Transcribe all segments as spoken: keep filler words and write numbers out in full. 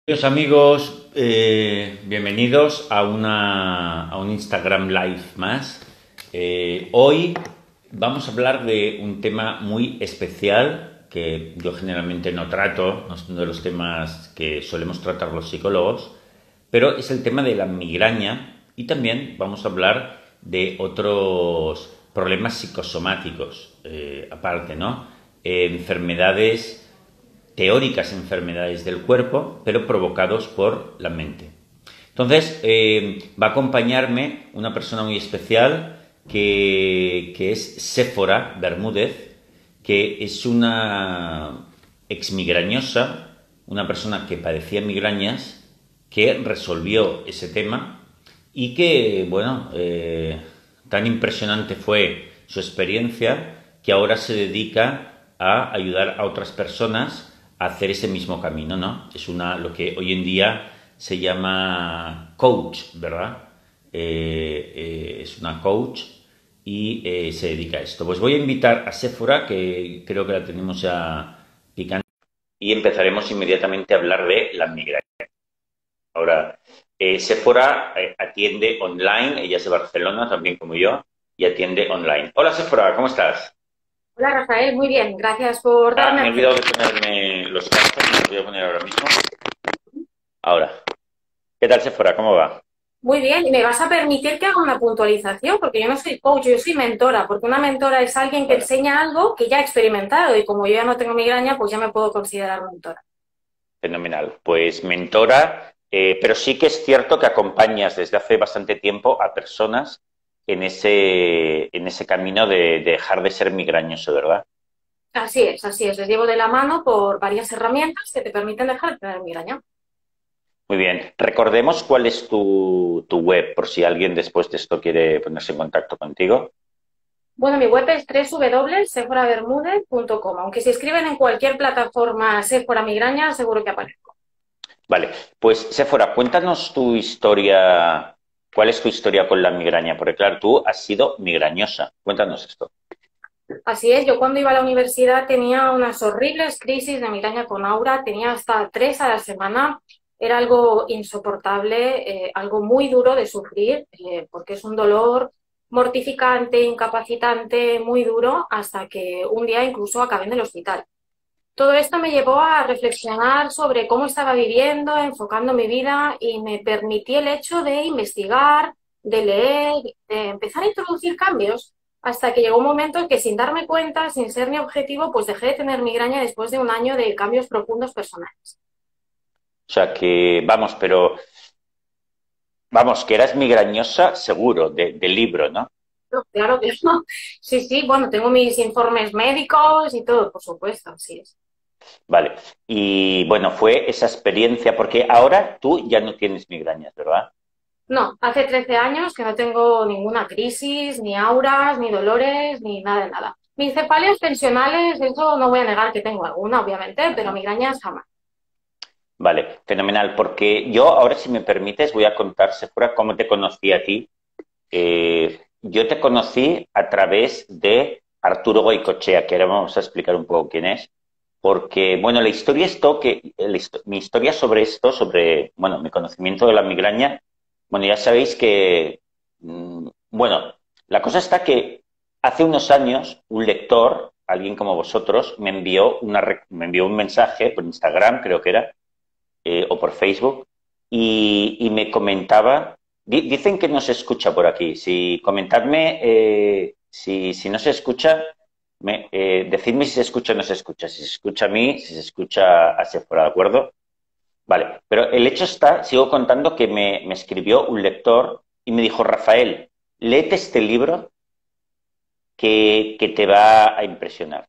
Queridos amigos, eh, bienvenidos a, una, a un Instagram Live más. Eh, hoy vamos a hablar de un tema muy especial que yo generalmente no trato, no es uno de los temas que solemos tratar los psicólogos, pero es el tema de la migraña y también vamos a hablar de otros problemas psicosomáticos, eh, aparte, ¿no? Eh, enfermedades teóricas enfermedades del cuerpo, pero provocados por la mente. Entonces, eh, va a acompañarme una persona muy especial que, que es Séfora Bermúdez, que es una exmigrañosa, una persona que padecía migrañas, que resolvió ese tema y que, bueno, eh, tan impresionante fue su experiencia que ahora se dedica a ayudar a otras personas a hacer ese mismo camino, ¿no? Es una, lo que hoy en día se llama coach, ¿verdad? Eh, eh, es una coach y eh, se dedica a esto. Pues voy a invitar a Séfora, que creo que la tenemos ya picante, y empezaremos inmediatamente a hablar de la migraña. Ahora, eh, Séfora eh, atiende online, ella es de Barcelona, también como yo, y atiende online. Hola Séfora, ¿cómo estás? Hola Rafael, muy bien, gracias por Ah, darme me he acceso. olvidado de ponerme los cascos, me los voy a poner ahora mismo. Ahora, ¿qué tal Séfora? ¿Cómo va? Muy bien, y me vas a permitir que haga una puntualización, porque yo no soy coach, yo soy mentora, porque una mentora es alguien que Vale, enseña algo que ya ha experimentado y como yo ya no tengo migraña, pues ya me puedo considerar mentora. fenomenal. Pues mentora, eh, pero sí que es cierto que acompañas desde hace bastante tiempo a personas en ese, en ese camino de, de dejar de ser migrañoso, ¿verdad? Así es, así es, les llevo de la mano por varias herramientas que te permiten dejar de tener migraña. Muy bien. Recordemos cuál es tu, tu web, por si alguien después de esto quiere ponerse en contacto contigo. Bueno, mi web es doble u doble u doble u punto sephora bermúdez punto com, aunque si escriben en cualquier plataforma Sephora Migraña, seguro que aparezco. Vale, pues Séfora, cuéntanos tu historia. ¿Cuál es tu historia con la migraña? Porque claro, tú has sido migrañosa. Cuéntanos esto. Así es, yo cuando iba a la universidad tenía unas horribles crisis de migraña con aura, tenía hasta tres a la semana, era algo insoportable, eh, algo muy duro de sufrir, eh, porque es un dolor mortificante, incapacitante, muy duro, hasta que un día incluso acabé en el hospital. Todo esto me llevó a reflexionar sobre cómo estaba viviendo, enfocando mi vida y me permití el hecho de investigar, de leer, de empezar a introducir cambios, hasta que llegó un momento en que sin darme cuenta, sin ser mi objetivo, pues dejé de tener migraña después de un año de cambios profundos personales. O sea que, vamos, pero, vamos, que eras migrañosa seguro, de, de libro, ¿no? No, claro que no. Sí, sí, bueno, tengo mis informes médicos y todo, por supuesto, así es. Vale. Y bueno, fue esa experiencia, porque ahora tú ya no tienes migrañas, ¿verdad? No, hace trece años que no tengo ninguna crisis, ni auras, ni dolores, ni nada de nada. Mis cefaleas tensionales, eso no voy a negar que tengo alguna, obviamente, pero Ujú. migrañas jamás. Vale, fenomenal, porque yo ahora, si me permites, voy a contar, Séfora, cómo te conocí a ti. Eh, yo te conocí a través de Arturo Goicoechea, que ahora vamos a explicar un poco quién es, porque, bueno, la historia esto, que, la histo- mi historia sobre esto, sobre, bueno, mi conocimiento de la migraña, bueno, ya sabéis que, mm, bueno, la cosa está que hace unos años un lector, alguien como vosotros, me envió, una, re- me envió un mensaje por Instagram, creo que era, eh, o por Facebook, y, y me comentaba, di- dicen que no se escucha por aquí, si comentadme, eh, si, si no se escucha, me, eh, decidme si se escucha o no se escucha, si se escucha a mí, si se escucha a Sephora, ¿de acuerdo? Vale, pero el hecho está, sigo contando que me, me escribió un lector y me dijo, Rafael, léete este libro que, que te va a impresionar.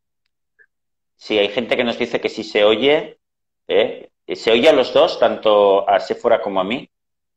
Sí, hay gente que nos dice que sí se oye, ¿eh? Se oye a los dos, tanto a Sephora como a mí.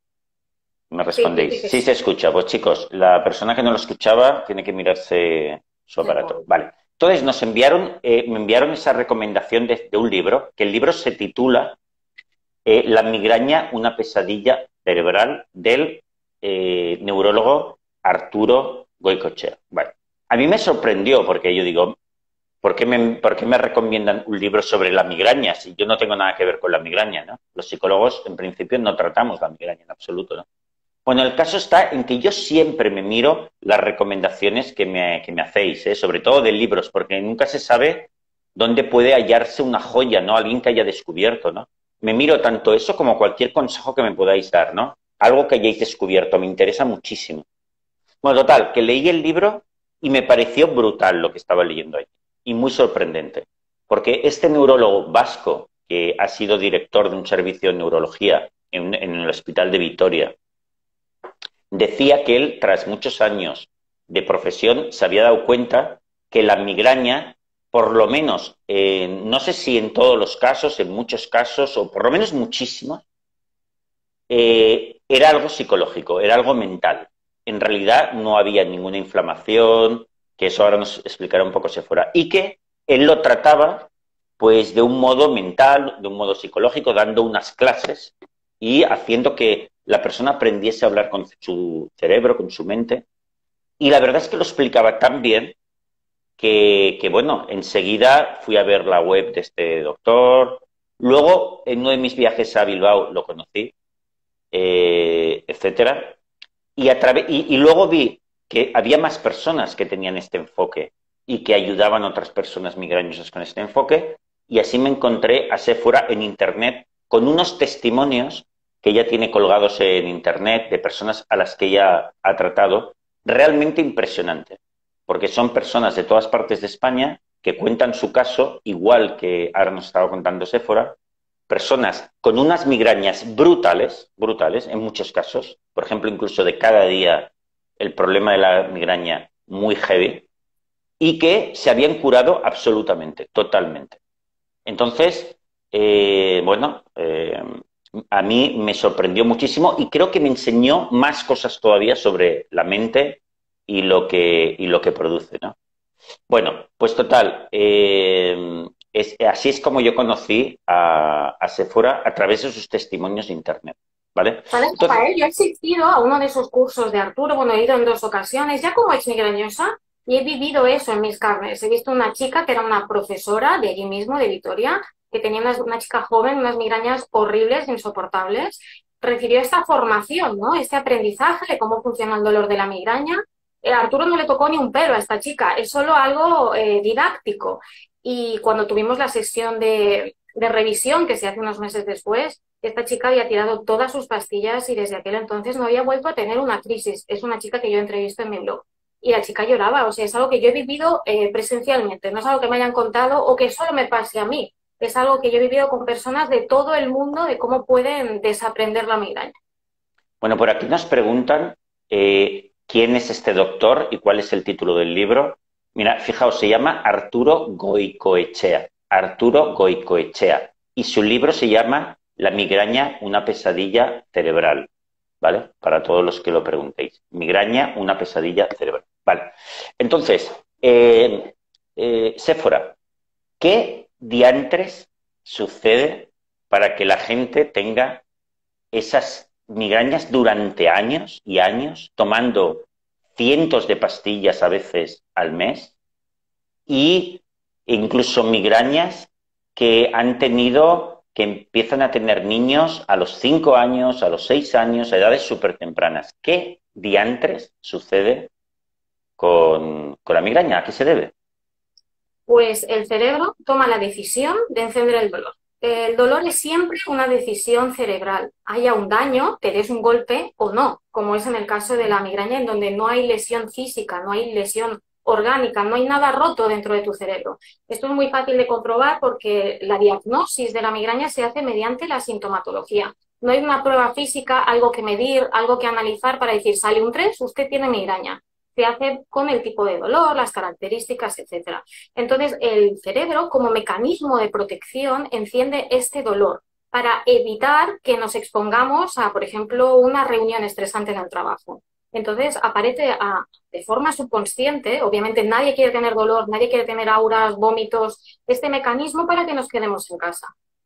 Me Sí, dice respondéis. que Sí se sí. escucha. Pues chicos, la persona que no lo escuchaba tiene que mirarse su El aparato. móvil. Vale. Entonces nos enviaron, eh, me enviaron esa recomendación de, de un libro, que el libro se titula eh, La migraña, una pesadilla cerebral del eh, neurólogo Arturo Goicoechea. Vale. A mí me sorprendió porque yo digo, ¿por qué, me, ¿por qué me recomiendan un libro sobre la migraña si yo no tengo nada que ver con la migraña, ¿no? Los psicólogos, en principio, no tratamos la migraña en absoluto, ¿no? Bueno, el caso está en que yo siempre me miro las recomendaciones que me, que me hacéis, ¿eh? Sobre todo de libros, porque nunca se sabe dónde puede hallarse una joya, ¿no? Alguien que haya descubierto, ¿no? Me miro tanto eso como cualquier consejo que me podáis dar, ¿no? Algo que hayáis descubierto, me interesa muchísimo. Bueno, total, que leí el libro y me pareció brutal lo que estaba leyendo ahí, y muy sorprendente, porque este neurólogo vasco, que ha sido director de un servicio de neurología en, en el Hospital de Vitoria, decía que él, tras muchos años de profesión, se había dado cuenta que la migraña, por lo menos, eh, no sé si en todos los casos, en muchos casos, o por lo menos muchísimos, eh, era algo psicológico, era algo mental. En realidad no había ninguna inflamación, que eso ahora nos explicará un poco si fuera, y que él lo trataba pues de un modo mental, de un modo psicológico, dando unas clases y haciendo que la persona aprendiese a hablar con su cerebro, con su mente. Y la verdad es que lo explicaba tan bien que, que bueno, enseguida fui a ver la web de este doctor. Luego, en uno de mis viajes a Bilbao, lo conocí, eh, etcétera. Y, a través, y, y luego vi que había más personas que tenían este enfoque y que ayudaban a otras personas migrañosas con este enfoque. Y así me encontré a Séfora en Internet con unos testimonios que ella tiene colgados en Internet de personas a las que ella ha tratado, realmente impresionante, porque son personas de todas partes de España que cuentan su caso, igual que ahora nos estaba contando Séfora, personas con unas migrañas brutales, brutales en muchos casos, por ejemplo, incluso de cada día, el problema de la migraña muy heavy, y que se habían curado absolutamente, totalmente. Entonces, eh, bueno, eh, a mí me sorprendió muchísimo y creo que me enseñó más cosas todavía sobre la mente y lo que, y lo que produce, ¿no? Bueno, pues total, eh, es, así es como yo conocí a, a Séfora a través de sus testimonios de Internet, ¿vale? ¿Sabes, Entonces, Rafael? Yo he asistido a uno de esos cursos de Arturo, bueno, he ido en dos ocasiones, ya como exmigrañosa, y he vivido eso en mis carnes. He visto una chica que era una profesora de allí mismo, de Vitoria, que tenía una, una chica joven, unas migrañas horribles, insoportables. Recibió esta formación, ¿no? Este aprendizaje de cómo funciona el dolor de la migraña. Eh, a Arturo no le tocó ni un pelo a esta chica, es solo algo eh, didáctico. Y cuando tuvimos la sesión de, de revisión, que se hace unos meses después, esta chica había tirado todas sus pastillas y desde aquel entonces no había vuelto a tener una crisis. Es una chica que yo entrevisto en mi blog. Y la chica lloraba, o sea, es algo que yo he vivido eh, presencialmente, no es algo que me hayan contado o que solo me pase a mí. Es algo que yo he vivido con personas de todo el mundo de cómo pueden desaprender la migraña. bueno, por aquí nos preguntan eh, quién es este doctor y cuál es el título del libro. Mira, fijaos, se llama Arturo Goicoechea. Arturo Goicoechea. Y su libro se llama La migraña, una pesadilla cerebral. ¿Vale? Para todos los que lo preguntéis. Migraña, una pesadilla cerebral. Vale. Entonces, eh, eh, Séfora, ¿qué diantres sucede para que la gente tenga esas migrañas durante años y años, tomando cientos de pastillas a veces al mes, y incluso migrañas que han tenido, que empiezan a tener niños a los cinco años, a los seis años, a edades súper tempranas? ¿Qué diantres sucede con, con la migraña? ¿A qué se debe? Pues el cerebro toma la decisión de encender el dolor. El dolor es siempre una decisión cerebral. Haya un daño, te des un golpe o no, como es en el caso de la migraña, en donde no hay lesión física, no hay lesión orgánica, no hay nada roto dentro de tu cerebro. Esto es muy fácil de comprobar porque la diagnosis de la migraña se hace mediante la sintomatología. No hay una prueba física, algo que medir, algo que analizar para decir, sale un tres, usted tiene migraña. Se hace con el tipo de dolor, las características, etcétera. Entonces, el cerebro, como mecanismo de protección, enciende este dolor para evitar que nos expongamos a, por ejemplo, una reunión estresante en el trabajo. Entonces, aparece a, de forma subconsciente, obviamente nadie quiere tener dolor, nadie quiere tener auras, vómitos, este mecanismo para que nos quedemos en casa.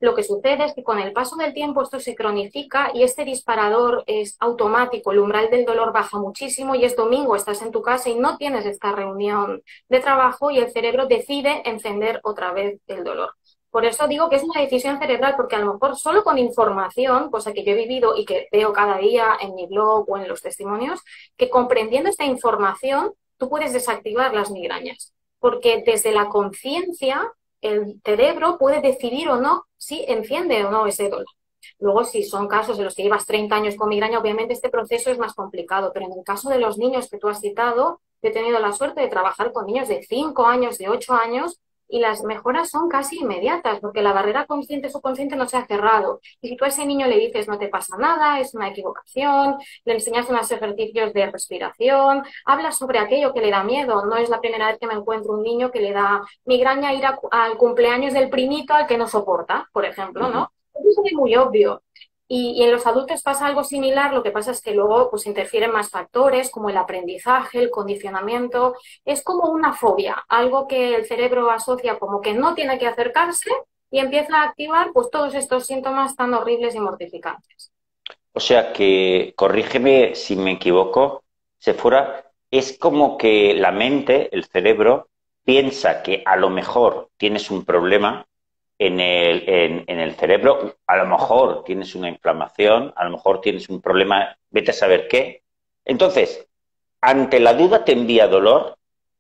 Lo que sucede es que con el paso del tiempo esto se cronifica y este disparador es automático, el umbral del dolor baja muchísimo y es domingo, estás en tu casa y no tienes esta reunión de trabajo y el cerebro decide encender otra vez el dolor. Por eso digo que es una decisión cerebral, porque a lo mejor solo con información, cosa que yo he vivido y que veo cada día en mi blog o en los testimonios, que comprendiendo esta información tú puedes desactivar las migrañas. Porque desde la conciencia el cerebro puede decidir o no si enciende o no ese dolor. Luego, si son casos en los que llevas treinta años con migraña, obviamente este proceso es más complicado, pero en el caso de los niños que tú has citado, he tenido la suerte de trabajar con niños de cinco años, de ocho años, y las mejoras son casi inmediatas, porque la barrera consciente-subconsciente no se ha cerrado. Y si tú a ese niño le dices no te pasa nada, es una equivocación, le enseñas unos ejercicios de respiración, hablas sobre aquello que le da miedo. No es la primera vez que me encuentro un niño que le da migraña ir a, al cumpleaños del primito al que no soporta, por ejemplo, ¿no? Eso es muy obvio. Y, y en los adultos pasa algo similar, lo que pasa es que luego pues interfieren más factores como el aprendizaje, el condicionamiento. Es como una fobia, algo que el cerebro asocia como que no tiene que acercarse y empieza a activar pues todos estos síntomas tan horribles y mortificantes. O sea que, corrígeme si me equivoco, Sephora, es como que la mente, el cerebro, piensa que a lo mejor tienes un problema en el, en, en el cerebro, a lo mejor tienes una inflamación, a lo mejor tienes un problema, vete a saber qué. Entonces, ante la duda te envía dolor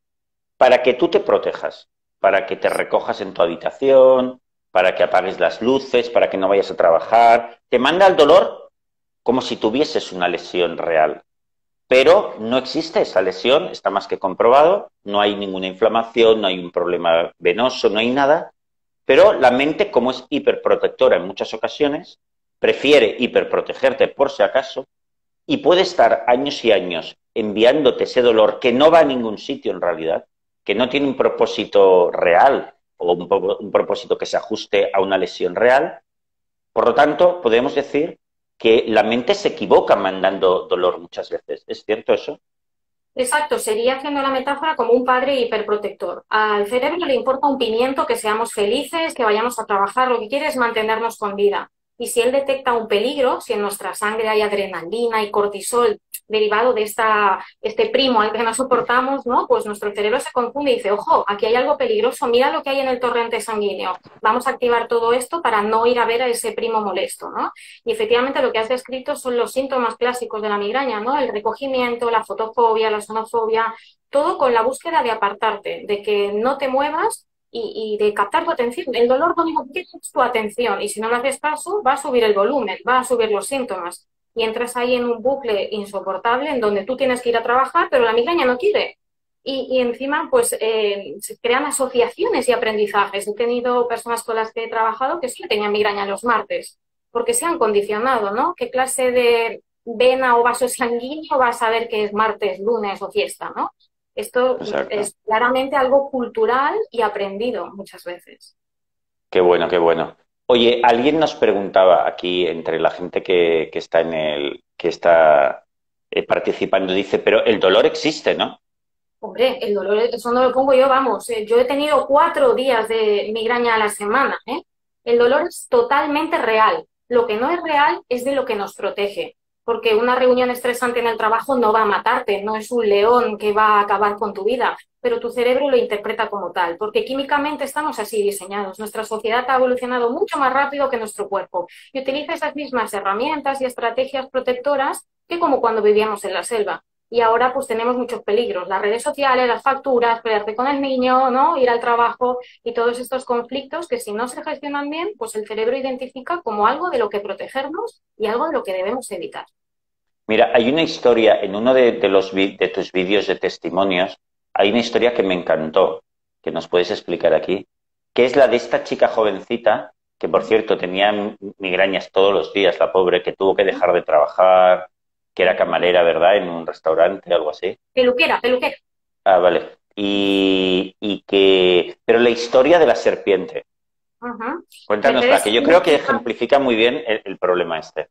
para que tú te protejas, para que te recojas en tu habitación, para que apagues las luces, para que no vayas a trabajar. Te manda el dolor como si tuvieses una lesión real. Pero no existe esa lesión, está más que comprobado, no hay ninguna inflamación, no hay un problema venoso, no hay nada. Pero la mente, como es hiperprotectora en muchas ocasiones, prefiere hiperprotegerte por si acaso y puede estar años y años enviándote ese dolor que no va a ningún sitio en realidad, que no tiene un propósito real o un, un propósito que se ajuste a una lesión real. Por lo tanto, podemos decir que la mente se equivoca mandando dolor muchas veces. ¿Es cierto eso? Exacto, sería haciendo la metáfora como un padre hiperprotector. Al cerebro le importa un pimiento que seamos felices, que vayamos a trabajar, lo que quiere es mantenernos con vida. Y si él detecta un peligro, si en nuestra sangre hay adrenalina y cortisol derivado de esta, este primo al que no soportamos, ¿no? Pues nuestro cerebro se confunde y dice, ojo, aquí hay algo peligroso, mira lo que hay en el torrente sanguíneo. Vamos a activar todo esto para no ir a ver a ese primo molesto, ¿no? Y efectivamente lo que has descrito son los síntomas clásicos de la migraña, ¿no? El recogimiento, la fotofobia, la sonofobia, todo con la búsqueda de apartarte, de que no te muevas y, y de captar tu atención. El dolor lo único que quiere es tu atención y si no le haces caso va a subir el volumen, va a subir los síntomas y entras ahí en un bucle insoportable en donde tú tienes que ir a trabajar pero la migraña no quiere. Y, y encima pues eh, se crean asociaciones y aprendizajes. He tenido personas con las que he trabajado que sí tenían migraña los martes porque se han condicionado, ¿no? ¿Qué clase de vena o vaso sanguíneo va a saber que es martes, lunes o fiesta, ¿no? Esto Exacto. es claramente algo cultural y aprendido muchas veces. Qué bueno, qué bueno. Oye, alguien nos preguntaba aquí entre la gente que, que está en el, que está eh, participando, dice, pero el dolor existe, ¿no? Hombre, el dolor, eso no lo pongo yo, vamos, eh, yo he tenido cuatro días de migraña a la semana, ¿eh? El dolor es totalmente real. Lo que no es real es de lo que nos protege. Porque una reunión estresante en el trabajo no va a matarte, no es un león que va a acabar con tu vida, pero tu cerebro lo interpreta como tal, porque químicamente estamos así diseñados. Nuestra sociedad ha evolucionado mucho más rápido que nuestro cuerpo y utiliza esas mismas herramientas y estrategias protectoras que como cuando vivíamos en la selva. Y ahora pues tenemos muchos peligros, las redes sociales, las facturas, pelearte con el niño, ¿no? Ir al trabajo y todos estos conflictos que si no se gestionan bien, pues el cerebro identifica como algo de lo que protegernos y algo de lo que debemos evitar. Mira, hay una historia en uno de, de, los, de tus vídeos de testimonios, hay una historia que me encantó, que nos puedes explicar aquí, que es la de esta chica jovencita, que por cierto tenía migrañas todos los días, la pobre, que tuvo que dejar de trabajar, que era camarera, ¿verdad?, en un restaurante o algo así. Peluquera, peluquera. Ah, vale. Y, y que... Pero la historia de la serpiente. Uh-huh. Cuéntanosla, que yo creo que ejemplifica muy bien el, el problema este.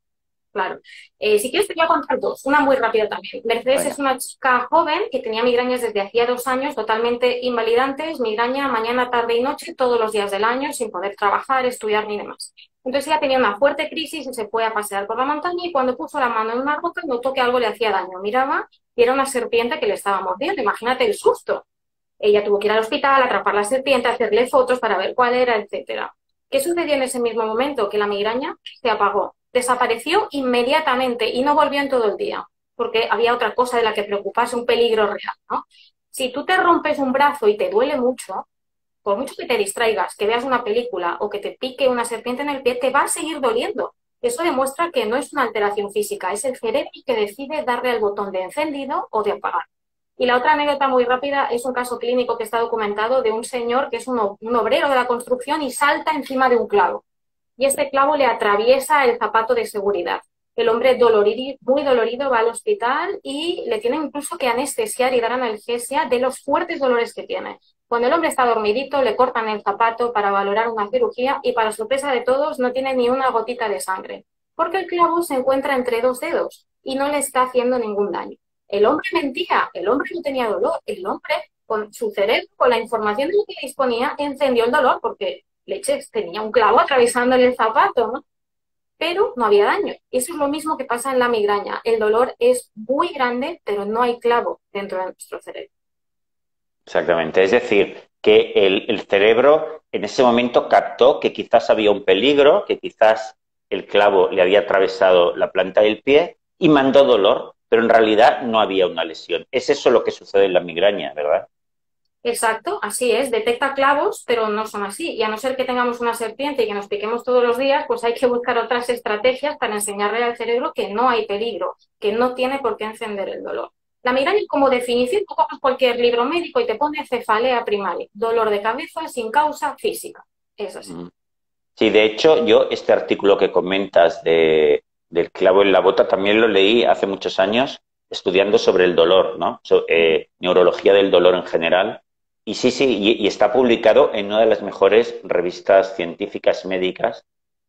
Claro. Eh, si quieres te voy a contar dos, una muy rápida también. Mercedes Venga. es una chica joven que tenía migrañas desde hacía dos años, totalmente invalidantes, migraña mañana, tarde y noche, todos los días del año, sin poder trabajar, estudiar ni demás. Entonces ella tenía una fuerte crisis y se fue a pasear por la montaña y cuando puso la mano en una roca notó que algo le hacía daño. Miraba y era una serpiente que le estaba mordiendo. Imagínate el susto. Ella tuvo que ir al hospital, atrapar la serpiente, hacerle fotos para ver cuál era, etcétera. ¿Qué sucedió en ese mismo momento? Que la migraña se apagó, desapareció inmediatamente y no volvió en todo el día, porque había otra cosa de la que preocuparse, un peligro real, ¿no? Si tú te rompes un brazo y te duele mucho, por mucho que te distraigas, que veas una película o que te pique una serpiente en el pie, te va a seguir doliendo. Eso demuestra que no es una alteración física, es el cerebro que decide darle al botón de encendido o de apagar. Y la otra anécdota muy rápida es un caso clínico que está documentado de un señor que es un, un obrero de la construcción y salta encima de un clavo. Y este clavo le atraviesa el zapato de seguridad. El hombre dolorido, muy dolorido va al hospital y le tienen incluso que anestesiar y dar analgesia de los fuertes dolores que tiene. Cuando el hombre está dormidito le cortan el zapato para valorar una cirugía y para sorpresa de todos no tiene ni una gotita de sangre. Porque el clavo se encuentra entre dos dedos y no le está haciendo ningún daño. El hombre mentía, el hombre no tenía dolor, el hombre con su cerebro, con la información de lo que disponía, encendió el dolor porque, leches, tenía un clavo atravesándole el zapato, ¿no? Pero no había daño. Eso es lo mismo que pasa en la migraña. El dolor es muy grande, pero no hay clavo dentro de nuestro cerebro. Exactamente. Es decir, que el, el cerebro en ese momento captó que quizás había un peligro, que quizás el clavo le había atravesado la planta del pie y mandó dolor, pero en realidad no había una lesión. Es eso lo que sucede en la migraña, ¿verdad? Exacto, así es. Detecta clavos, pero no son así. Y a no ser que tengamos una serpiente y que nos piquemos todos los días, pues hay que buscar otras estrategias para enseñarle al cerebro que no hay peligro, que no tiene por qué encender el dolor. La migraña, como definición, tú coges cualquier libro médico y te pone cefalea primaria, dolor de cabeza sin causa física. Es así. Sí, de hecho, yo este artículo que comentas de, del clavo en la bota también lo leí hace muchos años estudiando sobre el dolor, ¿no? So, eh, neurología del dolor en general. Y sí, sí, y, y está publicado en una de las mejores revistas científicas médicas.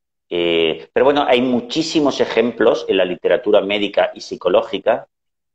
Eh, pero bueno, hay muchísimos ejemplos en la literatura médica y psicológica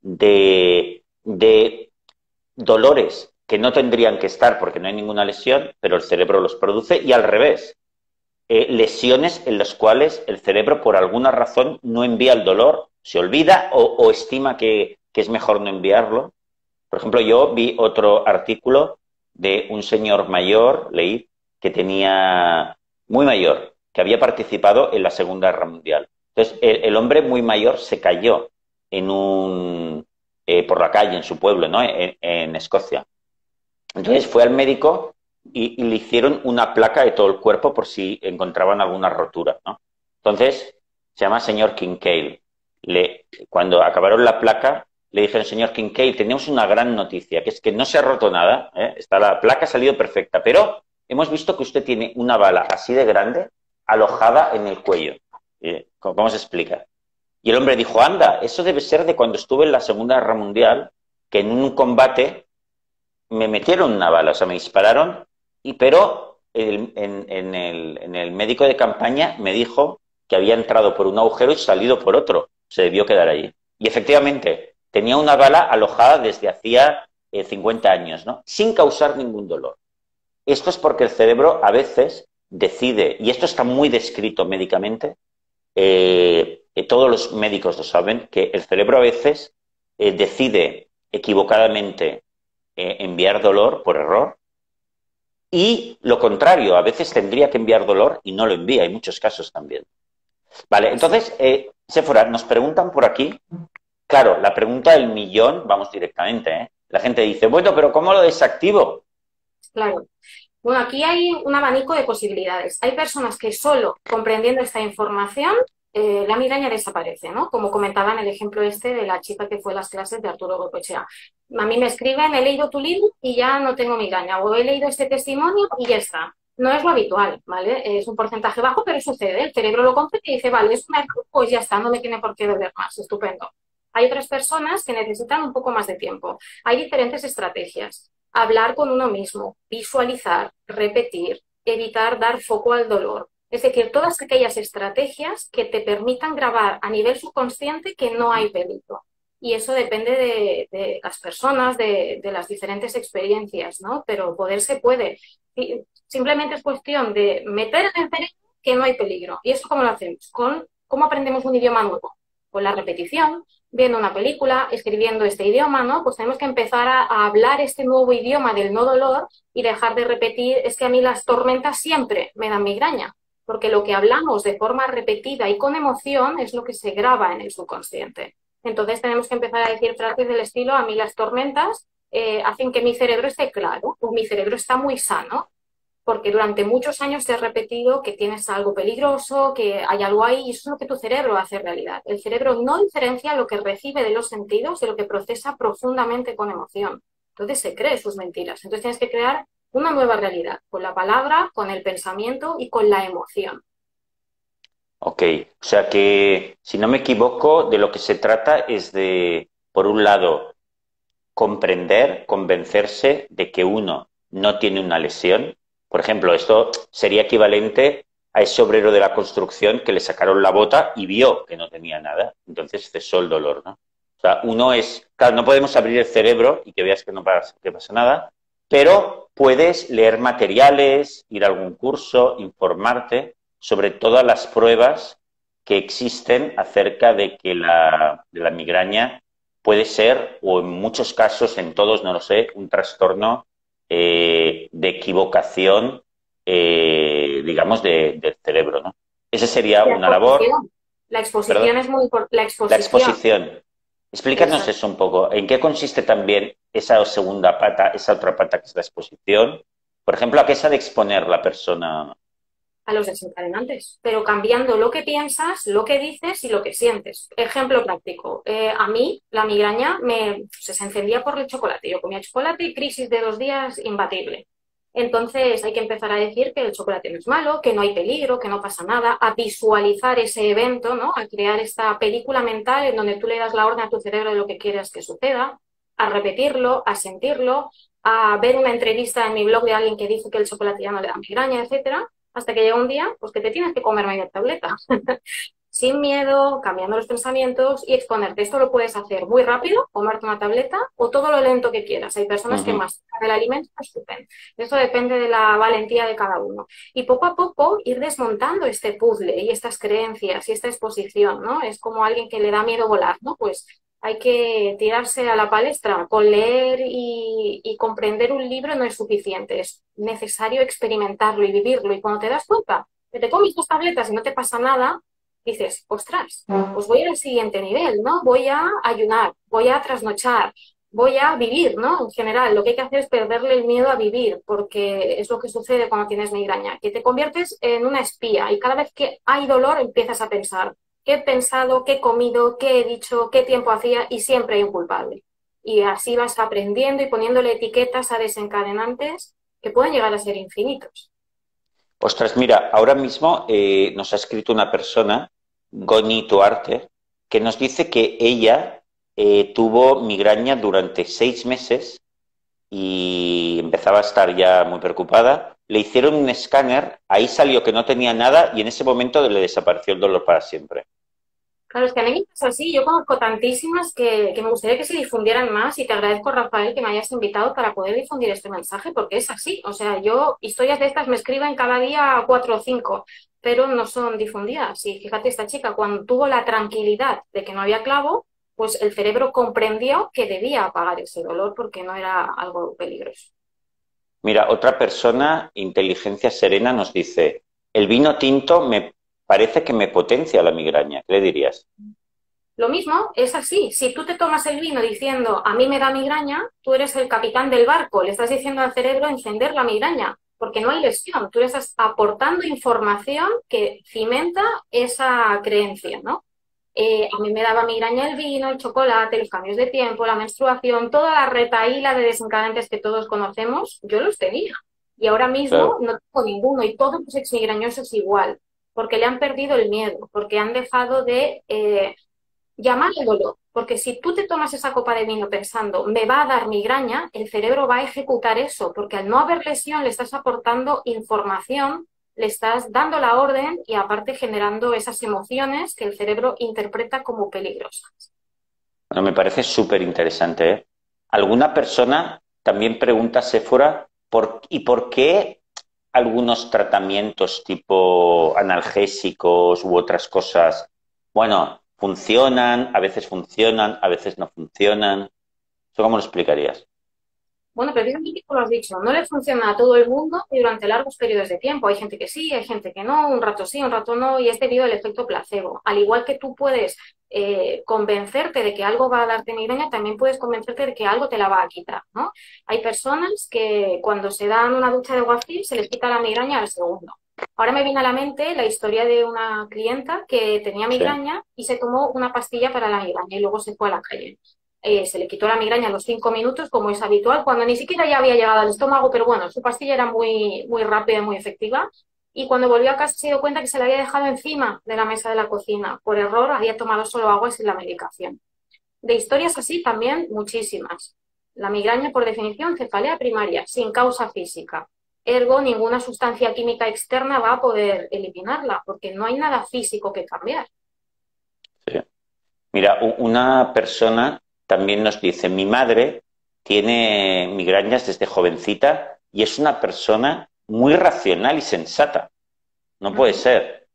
de, de dolores que no tendrían que estar porque no hay ninguna lesión, pero el cerebro los produce, y al revés, eh, lesiones en las cuales el cerebro por alguna razón no envía el dolor, se olvida o, o estima que, que es mejor no enviarlo. Por ejemplo, yo vi otro artículo de un señor mayor, leí, que tenía, muy mayor, que había participado en la Segunda Guerra Mundial. Entonces, el, el hombre muy mayor se cayó en un, eh, por la calle en su pueblo, ¿no? En, en Escocia. Entonces fue al médico y, y le hicieron una placa de todo el cuerpo por si encontraban alguna rotura, ¿no? Entonces, se llama señor Kincaid. Le, cuando acabaron la placa, le dijeron, señor Kincaid, tenemos una gran noticia, que es que no se ha roto nada, ¿eh? Está, la placa ha salido perfecta, pero hemos visto que usted tiene una bala así de grande alojada en el cuello. ¿Eh? ¿Cómo, cómo se explica? Y el hombre dijo, anda, eso debe ser de cuando estuve en la Segunda Guerra Mundial, que en un combate me metieron una bala, o sea, me dispararon, y, pero el, en, en, el, en el médico de campaña me dijo que había entrado por un agujero y salido por otro. Se debió quedar allí. Y efectivamente, tenía una bala alojada desde hacía eh, cincuenta años, ¿no? Sin causar ningún dolor. Esto es porque el cerebro a veces decide, y esto está muy descrito médicamente, eh, eh, todos los médicos lo saben, que el cerebro a veces eh, decide equivocadamente eh, enviar dolor por error, y lo contrario, a veces tendría que enviar dolor y no lo envía, hay muchos casos también. Vale, entonces, eh, Séfora, nos preguntan por aquí, claro, la pregunta del millón, vamos directamente, ¿eh? La gente dice, bueno, pero ¿cómo lo desactivo? Claro. Bueno, aquí hay un abanico de posibilidades. Hay personas que solo comprendiendo esta información, eh, la migraña desaparece, ¿no? Como comentaba en el ejemplo este de la chica que fue a las clases de Arturo Goicoechea. A mí me escriben, he leído tu libro y ya no tengo migraña, o he leído este testimonio y ya está. No es lo habitual, ¿vale? Es un porcentaje bajo, pero sucede. El cerebro lo comprende y dice, vale, es un error, pues ya está, no me tiene por qué doler más. Estupendo. Hay otras personas que necesitan un poco más de tiempo. Hay diferentes estrategias. Hablar con uno mismo, visualizar, repetir, evitar dar foco al dolor, Es decir, todas aquellas estrategias que te permitan grabar a nivel subconsciente que no hay peligro. Y eso depende de, de las personas, de, de las diferentes experiencias, ¿no? Pero poder se puede. Y simplemente es cuestión de meter en el cerebro que no hay peligro. ¿Y eso cómo lo hacemos? Con cómo aprendemos un idioma nuevo. Con la repetición, viendo una película, escribiendo este idioma, ¿no? Pues tenemos que empezar a, a hablar este nuevo idioma del no dolor y dejar de repetir, es que a mí las tormentas siempre me dan migraña, porque lo que hablamos de forma repetida y con emoción es lo que se graba en el subconsciente. Entonces tenemos que empezar a decir frases del estilo, a mí las tormentas eh, hacen que mi cerebro esté claro, o mi cerebro está muy sano, porque durante muchos años te he repetido que tienes algo peligroso, que hay algo ahí, y eso es lo que tu cerebro hace realidad. El cerebro no diferencia lo que recibe de los sentidos de lo que procesa profundamente con emoción. Entonces se cree sus mentiras. Entonces tienes que crear una nueva realidad, con la palabra, con el pensamiento y con la emoción. Ok, o sea que, si no me equivoco, de lo que se trata es de, por un lado, comprender, convencerse de que uno no tiene una lesión. Por ejemplo, esto sería equivalente a ese obrero de la construcción que le sacaron la bota y vio que no tenía nada. Entonces cesó el dolor, ¿no? O sea, uno es... Claro, no podemos abrir el cerebro y que veas que no pasa, que pasa nada, pero puedes leer materiales, ir a algún curso, informarte sobre todas las pruebas que existen acerca de que la, de la migraña puede ser, o en muchos casos, en todos, no lo sé, un trastorno eh, de equivocación, eh, digamos, de, del cerebro, ¿no? Esa sería La una labor... exposición, la exposición ¿Perdón? es muy importante. La La exposición. exposición. Explícanos Exacto. eso un poco. ¿En qué consiste también esa segunda pata, esa otra pata que es la exposición? Por ejemplo, ¿a qué se ha de exponer la persona? A los desencadenantes, pero cambiando lo que piensas, lo que dices y lo que sientes. Ejemplo práctico. Eh, a mí la migraña me, se, se encendía por el chocolate. Yo comía chocolate y crisis de dos días imbatible. Entonces hay que empezar a decir que el chocolate no es malo, que no hay peligro, que no pasa nada, a visualizar ese evento, ¿no? A crear esta película mental en donde tú le das la orden a tu cerebro de lo que quieres que suceda, a repetirlo, a sentirlo, a ver una entrevista en mi blog de alguien que dice que el chocolate ya no le da migraña, etcétera, hasta que llega un día pues que te tienes que comer media tableta. Sin miedo, cambiando los pensamientos y exponerte. Esto lo puedes hacer muy rápido, comerte una tableta, o todo lo lento que quieras. Hay personas que Ujú. más el alimento lo supen. Eso depende de la valentía de cada uno. Y poco a poco ir desmontando este puzzle y estas creencias y esta exposición, ¿no? Es como alguien que le da miedo volar, ¿no? Pues hay que tirarse a la palestra. Con leer y, y comprender un libro no es suficiente. Es necesario experimentarlo y vivirlo. Y cuando te das cuenta que te comes tus tabletas y no te pasa nada, dices, ostras, pues voy al siguiente nivel, ¿no? Voy a ayunar, voy a trasnochar, voy a vivir, ¿no? En general, lo que hay que hacer es perderle el miedo a vivir, porque es lo que sucede cuando tienes migraña, que te conviertes en una espía y cada vez que hay dolor empiezas a pensar, ¿qué he pensado, qué he comido, qué he dicho, qué tiempo hacía? Y siempre hay un culpable. Y así vas aprendiendo y poniéndole etiquetas a desencadenantes que pueden llegar a ser infinitos. Ostras, mira, ahora mismo eh, nos ha escrito una persona, Goni Tuarte, que nos dice que ella eh, tuvo migraña durante seis meses y empezaba a estar ya muy preocupada. Le hicieron un escáner, ahí salió que no tenía nada y en ese momento le desapareció el dolor para siempre. Claro, es que a mí me pasa así. Yo conozco tantísimas que, que me gustaría que se difundieran más y te agradezco, Rafael, que me hayas invitado para poder difundir este mensaje, porque es así. O sea, yo, historias de estas me escriben cada día cuatro o cinco, pero no son difundidas. Y fíjate, esta chica, cuando tuvo la tranquilidad de que no había clavo, pues el cerebro comprendió que debía apagar ese dolor porque no era algo peligroso. Mira, otra persona, Inteligencia Serena, nos dice, el vino tinto me parece que me potencia la migraña. ¿Qué le dirías? Lo mismo es así. Si tú te tomas el vino diciendo a mí me da migraña, tú eres el capitán del barco, le estás diciendo al cerebro encender la migraña, porque no hay lesión. Tú le estás aportando información que cimenta esa creencia, ¿no? Eh, a mí me daba migraña el vino, el chocolate, los cambios de tiempo, la menstruación, toda la retahíla de desencadenantes que todos conocemos, yo los tenía. Y ahora mismo Claro. no tengo ninguno y todos los exmigrañosos igual, porque le han perdido el miedo, porque han dejado de... Eh, llamar el dolor, porque si tú te tomas esa copa de vino pensando me va a dar migraña, el cerebro va a ejecutar eso, porque al no haber lesión le estás aportando información le estás dando la orden y aparte generando esas emociones que el cerebro interpreta como peligrosas. Bueno, me parece súper interesante, ¿eh? Alguna persona también pregunta, Séfora, ¿por, ¿y por qué algunos tratamientos tipo analgésicos u otras cosas, bueno, funcionan, a veces funcionan, a veces no funcionan? ¿Eso cómo lo explicarías? Bueno, precisamente como lo has dicho, no le funciona a todo el mundo y durante largos periodos de tiempo. Hay gente que sí, hay gente que no, un rato sí, un rato no, y es debido al efecto placebo. Al igual que tú puedes eh, convencerte de que algo va a darte migraña, también puedes convencerte de que algo te la va a quitar, ¿no? Hay personas que cuando se dan una ducha de agua fría se les quita la migraña al segundo. Ahora me viene a la mente la historia de una clienta que tenía Sí, migraña y se tomó una pastilla para la migraña y luego se fue a la calle. Eh, se le quitó la migraña a los cinco minutos, como es habitual, cuando ni siquiera ya había llegado al estómago, pero bueno, su pastilla era muy, muy rápida y muy efectiva. Y cuando volvió a casa se dio cuenta que se la había dejado encima de la mesa de la cocina. Por error había tomado solo agua sin la medicación. De historias así también muchísimas. La migraña, por definición, cefalea primaria, sin causa física. Ergo, ninguna sustancia química externa va a poder eliminarla, porque no hay nada físico que cambiar. sí. Mira, u- una persona también nos dice, mi madre tiene migrañas desde jovencita y es una persona muy racional y sensata. No puede Ujú. ser.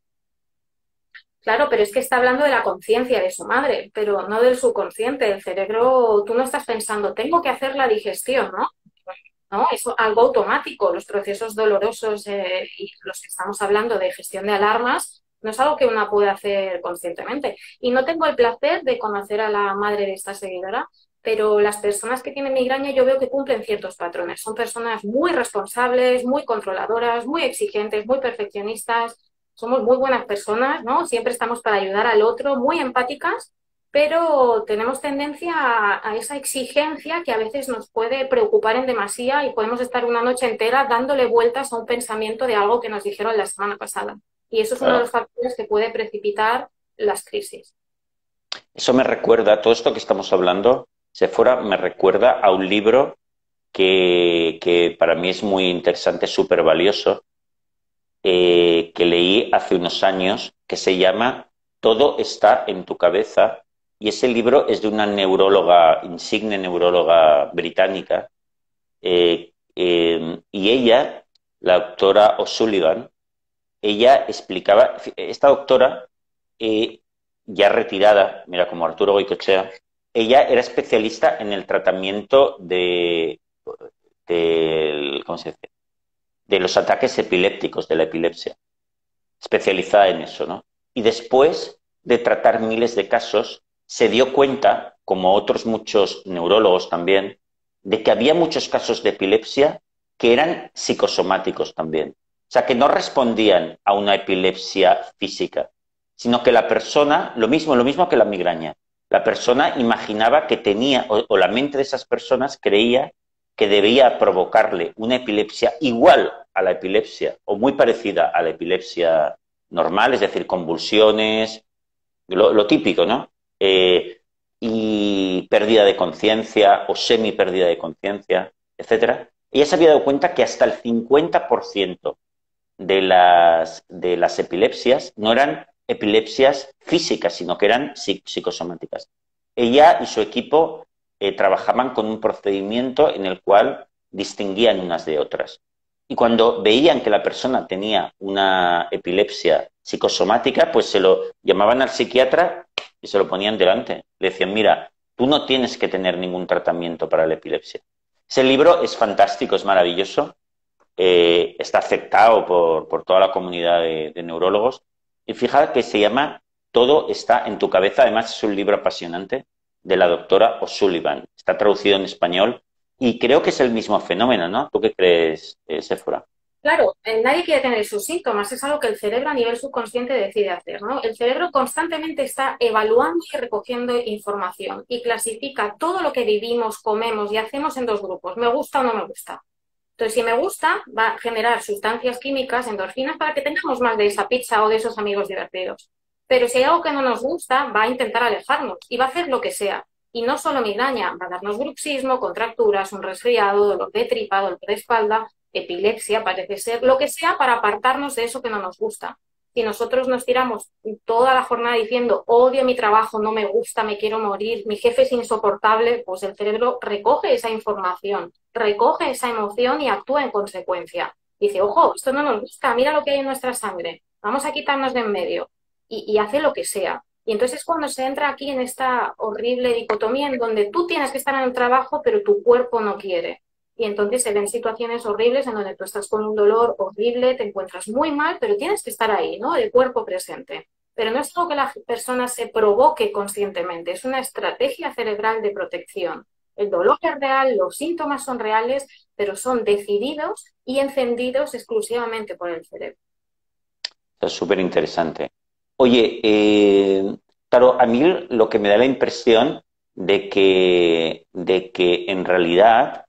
Claro, pero es que está hablando de la conciencia de su madre, pero no del subconsciente. El cerebro, tú no estás pensando, tengo que hacer la digestión, ¿no? ¿No? Es algo automático. Los procesos dolorosos eh, y los que estamos hablando de gestión de alarmas no es algo que una puede hacer conscientemente. Y no tengo el placer de conocer a la madre de esta seguidora, pero las personas que tienen migraña yo veo que cumplen ciertos patrones. Son personas muy responsables, muy controladoras, muy exigentes, muy perfeccionistas. Somos muy buenas personas, ¿no? Siempre estamos para ayudar al otro, muy empáticas, pero tenemos tendencia a, a esa exigencia que a veces nos puede preocupar en demasía y podemos estar una noche entera dándole vueltas a un pensamiento de algo que nos dijeron la semana pasada. Y eso es uno de los Claro. factores que puede precipitar las crisis. Eso me recuerda, todo esto que estamos hablando, Sephora, me recuerda a un libro que, que para mí es muy interesante, súper valioso, eh, que leí hace unos años, que se llama Todo está en tu cabeza, y ese libro es de una neuróloga, insigne neuróloga británica, eh, eh, y ella, la doctora O'Sullivan, ella explicaba, esta doctora, eh, ya retirada, mira, como Arturo Goicoechea, ella era especialista en el tratamiento de, de, ¿cómo se dice? De los ataques epilépticos, de la epilepsia, especializada en eso, ¿no? Y después de tratar miles de casos, se dio cuenta, como otros muchos neurólogos también, de que había muchos casos de epilepsia que eran psicosomáticos también. O sea, que no respondían a una epilepsia física, sino que la persona, lo mismo, lo mismo que la migraña, la persona imaginaba que tenía, o, o la mente de esas personas creía que debía provocarle una epilepsia igual a la epilepsia o muy parecida a la epilepsia normal, es decir, convulsiones, lo, lo típico, ¿no? Eh, y pérdida de conciencia o semi pérdida de conciencia, etcétera. Ella se había dado cuenta que hasta el cincuenta por ciento de las, de las epilepsias no eran epilepsias físicas, sino que eran psicosomáticas. Ella y su equipo eh, trabajaban con un procedimiento en el cual distinguían unas de otras. Y cuando veían que la persona tenía una epilepsia psicosomática, pues se lo llamaban al psiquiatra y se lo ponían delante. Le decían, mira, tú no tienes que tener ningún tratamiento para la epilepsia. Ese libro es fantástico, es maravilloso, eh, está aceptado por, por toda la comunidad de, de neurólogos. Y fíjate que se llama Todo está en tu cabeza. Además, es un libro apasionante de la doctora O'Sullivan. Está traducido en español y creo que es el mismo fenómeno, ¿no? ¿Tú qué crees, eh, Séfora? Claro, eh, nadie quiere tener sus síntomas, es algo que el cerebro a nivel subconsciente decide hacer, ¿no? El cerebro constantemente está evaluando y recogiendo información y clasifica todo lo que vivimos, comemos y hacemos en dos grupos, me gusta o no me gusta. Entonces, si me gusta, va a generar sustancias químicas, endorfinas, para que tengamos más de esa pizza o de esos amigos divertidos. Pero si hay algo que no nos gusta, va a intentar alejarnos y va a hacer lo que sea. Y no solo migraña, va a darnos bruxismo, contracturas, un resfriado, dolor de tripa, dolor de espalda. epilepsia, parece ser, lo que sea para apartarnos de eso que no nos gusta. Si nosotros nos tiramos toda la jornada diciendo odio mi trabajo, no me gusta, me quiero morir, mi jefe es insoportable, pues el cerebro recoge esa información, recoge esa emoción y actúa en consecuencia. Dice, ojo, esto no nos gusta, mira lo que hay en nuestra sangre, vamos a quitarnos de en medio. Y, y hace lo que sea. Y entonces es cuando se entra aquí en esta horrible dicotomía en donde tú tienes que estar en el trabajo, pero tu cuerpo no quiere. Y entonces se ven situaciones horribles en donde tú estás con un dolor horrible, te encuentras muy mal, pero tienes que estar ahí, ¿no? El cuerpo presente. Pero no es algo que la persona se provoque conscientemente, es una estrategia cerebral de protección. El dolor es real, los síntomas son reales, pero son decididos y encendidos exclusivamente por el cerebro. Es súper interesante. Oye, eh, claro, a mí lo que me da la impresión de que, de que en realidad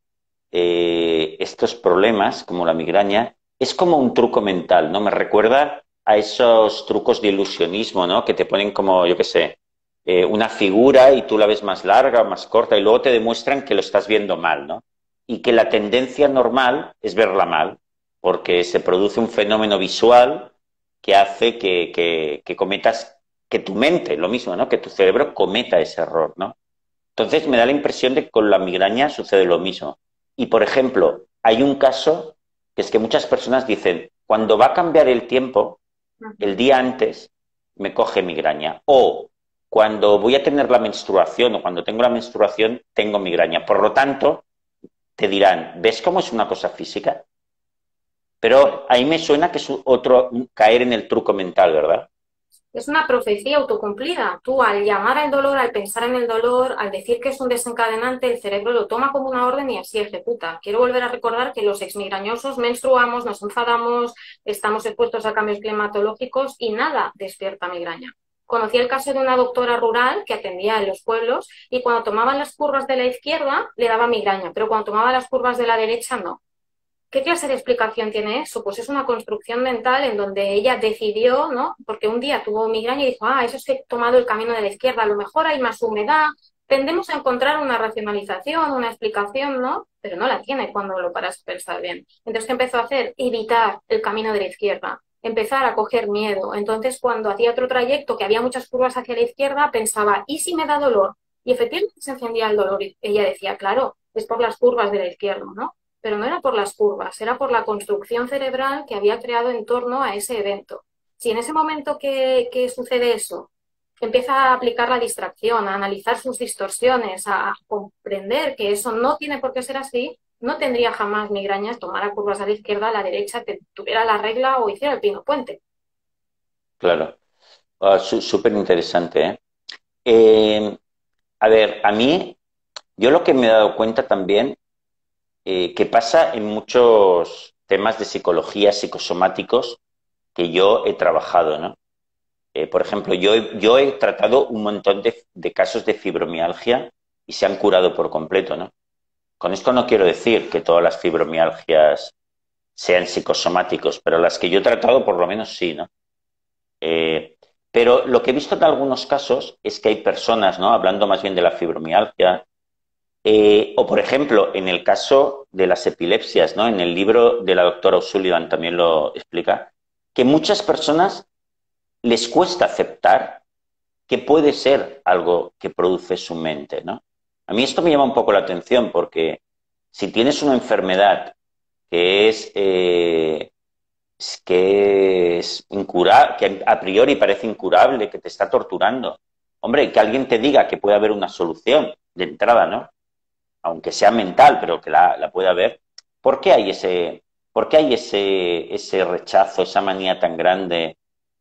eh, estos problemas, como la migraña, es como un truco mental, ¿no? Me recuerda a esos trucos de ilusionismo, ¿no? Que te ponen como, yo qué sé, eh, una figura y tú la ves más larga o más corta y luego te demuestran que lo estás viendo mal, ¿no? Y que la tendencia normal es verla mal, porque se produce un fenómeno visual que hace que, que, que cometas, que tu mente, lo mismo, ¿no? Que tu cerebro cometa ese error, ¿no? Entonces me da la impresión de que con la migraña sucede lo mismo. Y, por ejemplo, hay un caso que es que muchas personas dicen, cuando va a cambiar el tiempo, el día antes me coge migraña. O cuando voy a tener la menstruación o cuando tengo la menstruación, tengo migraña. Por lo tanto, te dirán, ¿ves cómo es una cosa física? Pero ahí me suena que es otro caer en el truco mental, ¿verdad? Es una profecía autocumplida. Tú al llamar al dolor, al pensar en el dolor, al decir que es un desencadenante, el cerebro lo toma como una orden y así ejecuta. Quiero volver a recordar que los exmigrañosos menstruamos, nos enfadamos, estamos expuestos a cambios climatológicos y nada despierta migraña. Conocí el caso de una doctora rural que atendía en los pueblos y cuando tomaba las curvas de la izquierda le daba migraña, pero cuando tomaba las curvas de la derecha no. ¿Qué clase de explicación tiene eso? Pues es una construcción mental en donde ella decidió, ¿no? Porque un día tuvo migraña y dijo, ah, eso es que he tomado el camino de la izquierda, a lo mejor hay más humedad. Tendemos a encontrar una racionalización, una explicación, ¿no? Pero no la tiene cuando lo paras a pensar bien. Entonces, ¿qué empezó a hacer? Evitar el camino de la izquierda, empezar a coger miedo. Entonces, cuando hacía otro trayecto que había muchas curvas hacia la izquierda, pensaba, ¿y si me da dolor? Y efectivamente se encendía el dolor y ella decía, claro, es por las curvas de la izquierda, ¿no? Pero no era por las curvas, era por la construcción cerebral que había creado en torno a ese evento. Si en ese momento que, que sucede eso, empieza a aplicar la distracción, a analizar sus distorsiones, a, a comprender que eso no tiene por qué ser así, no tendría jamás migrañas, tomara curvas a la izquierda, a la derecha, te, tuviera la regla o hiciera el pino puente. Claro. Ah, su- súper interesante, ¿eh? Eh, A ver, a mí, yo lo que me he dado cuenta también eh, que pasa en muchos temas de psicología psicosomáticos que yo he trabajado, ¿no? Eh, por ejemplo, yo, he- yo he tratado un montón de, de casos de fibromialgia y se han curado por completo, ¿no? Con esto no quiero decir que todas las fibromialgias sean psicosomáticos, pero las que yo he tratado por lo menos sí, ¿no? Eh, pero lo que he visto en algunos casos es que hay personas, ¿no? Hablando más bien de la fibromialgia, eh, o, por ejemplo, en el caso de las epilepsias, ¿no? En el libro de la doctora O'Sullivan también lo explica, que muchas personas les cuesta aceptar que puede ser algo que produce su mente, ¿no? A mí esto me llama un poco la atención porque si tienes una enfermedad que es, eh, que es incurable, que a priori parece incurable, que te está torturando, hombre, que alguien te diga que puede haber una solución de entrada, ¿no? Aunque sea mental, pero que la, la pueda ver, ¿por qué hay ese, por qué hay ese, ese rechazo, esa manía tan grande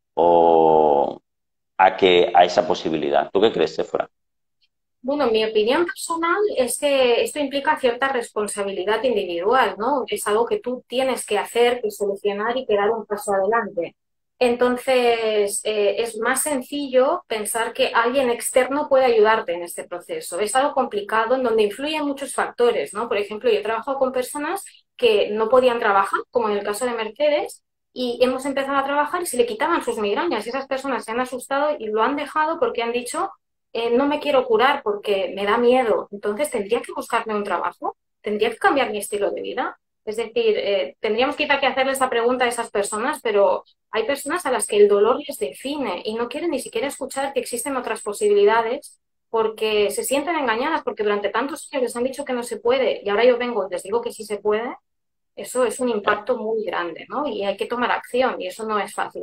o a que a esa posibilidad? ¿Tú qué crees, Sephora? Bueno, mi opinión personal es que esto implica cierta responsabilidad individual, ¿no? Es algo que tú tienes que hacer, que solucionar y que dar un paso adelante. Entonces, eh, es más sencillo pensar que alguien externo puede ayudarte en este proceso. Es algo complicado en donde influyen muchos factores, ¿no? Por ejemplo, yo he trabajado con personas que no podían trabajar, como en el caso de Mercedes, y hemos empezado a trabajar y se le quitaban sus migrañas. Y esas personas se han asustado y lo han dejado porque han dicho eh, no me quiero curar porque me da miedo, entonces tendría que buscarme un trabajo, tendría que cambiar mi estilo de vida. Es decir, eh, tendríamos quizá que hacerle esa pregunta a esas personas, pero hay personas a las que el dolor les define y no quieren ni siquiera escuchar que existen otras posibilidades porque se sienten engañadas, porque durante tantos años les han dicho que no se puede y ahora yo vengo y les digo que sí se puede. Eso es un impacto muy grande, ¿no? Y hay que tomar acción y eso no es fácil.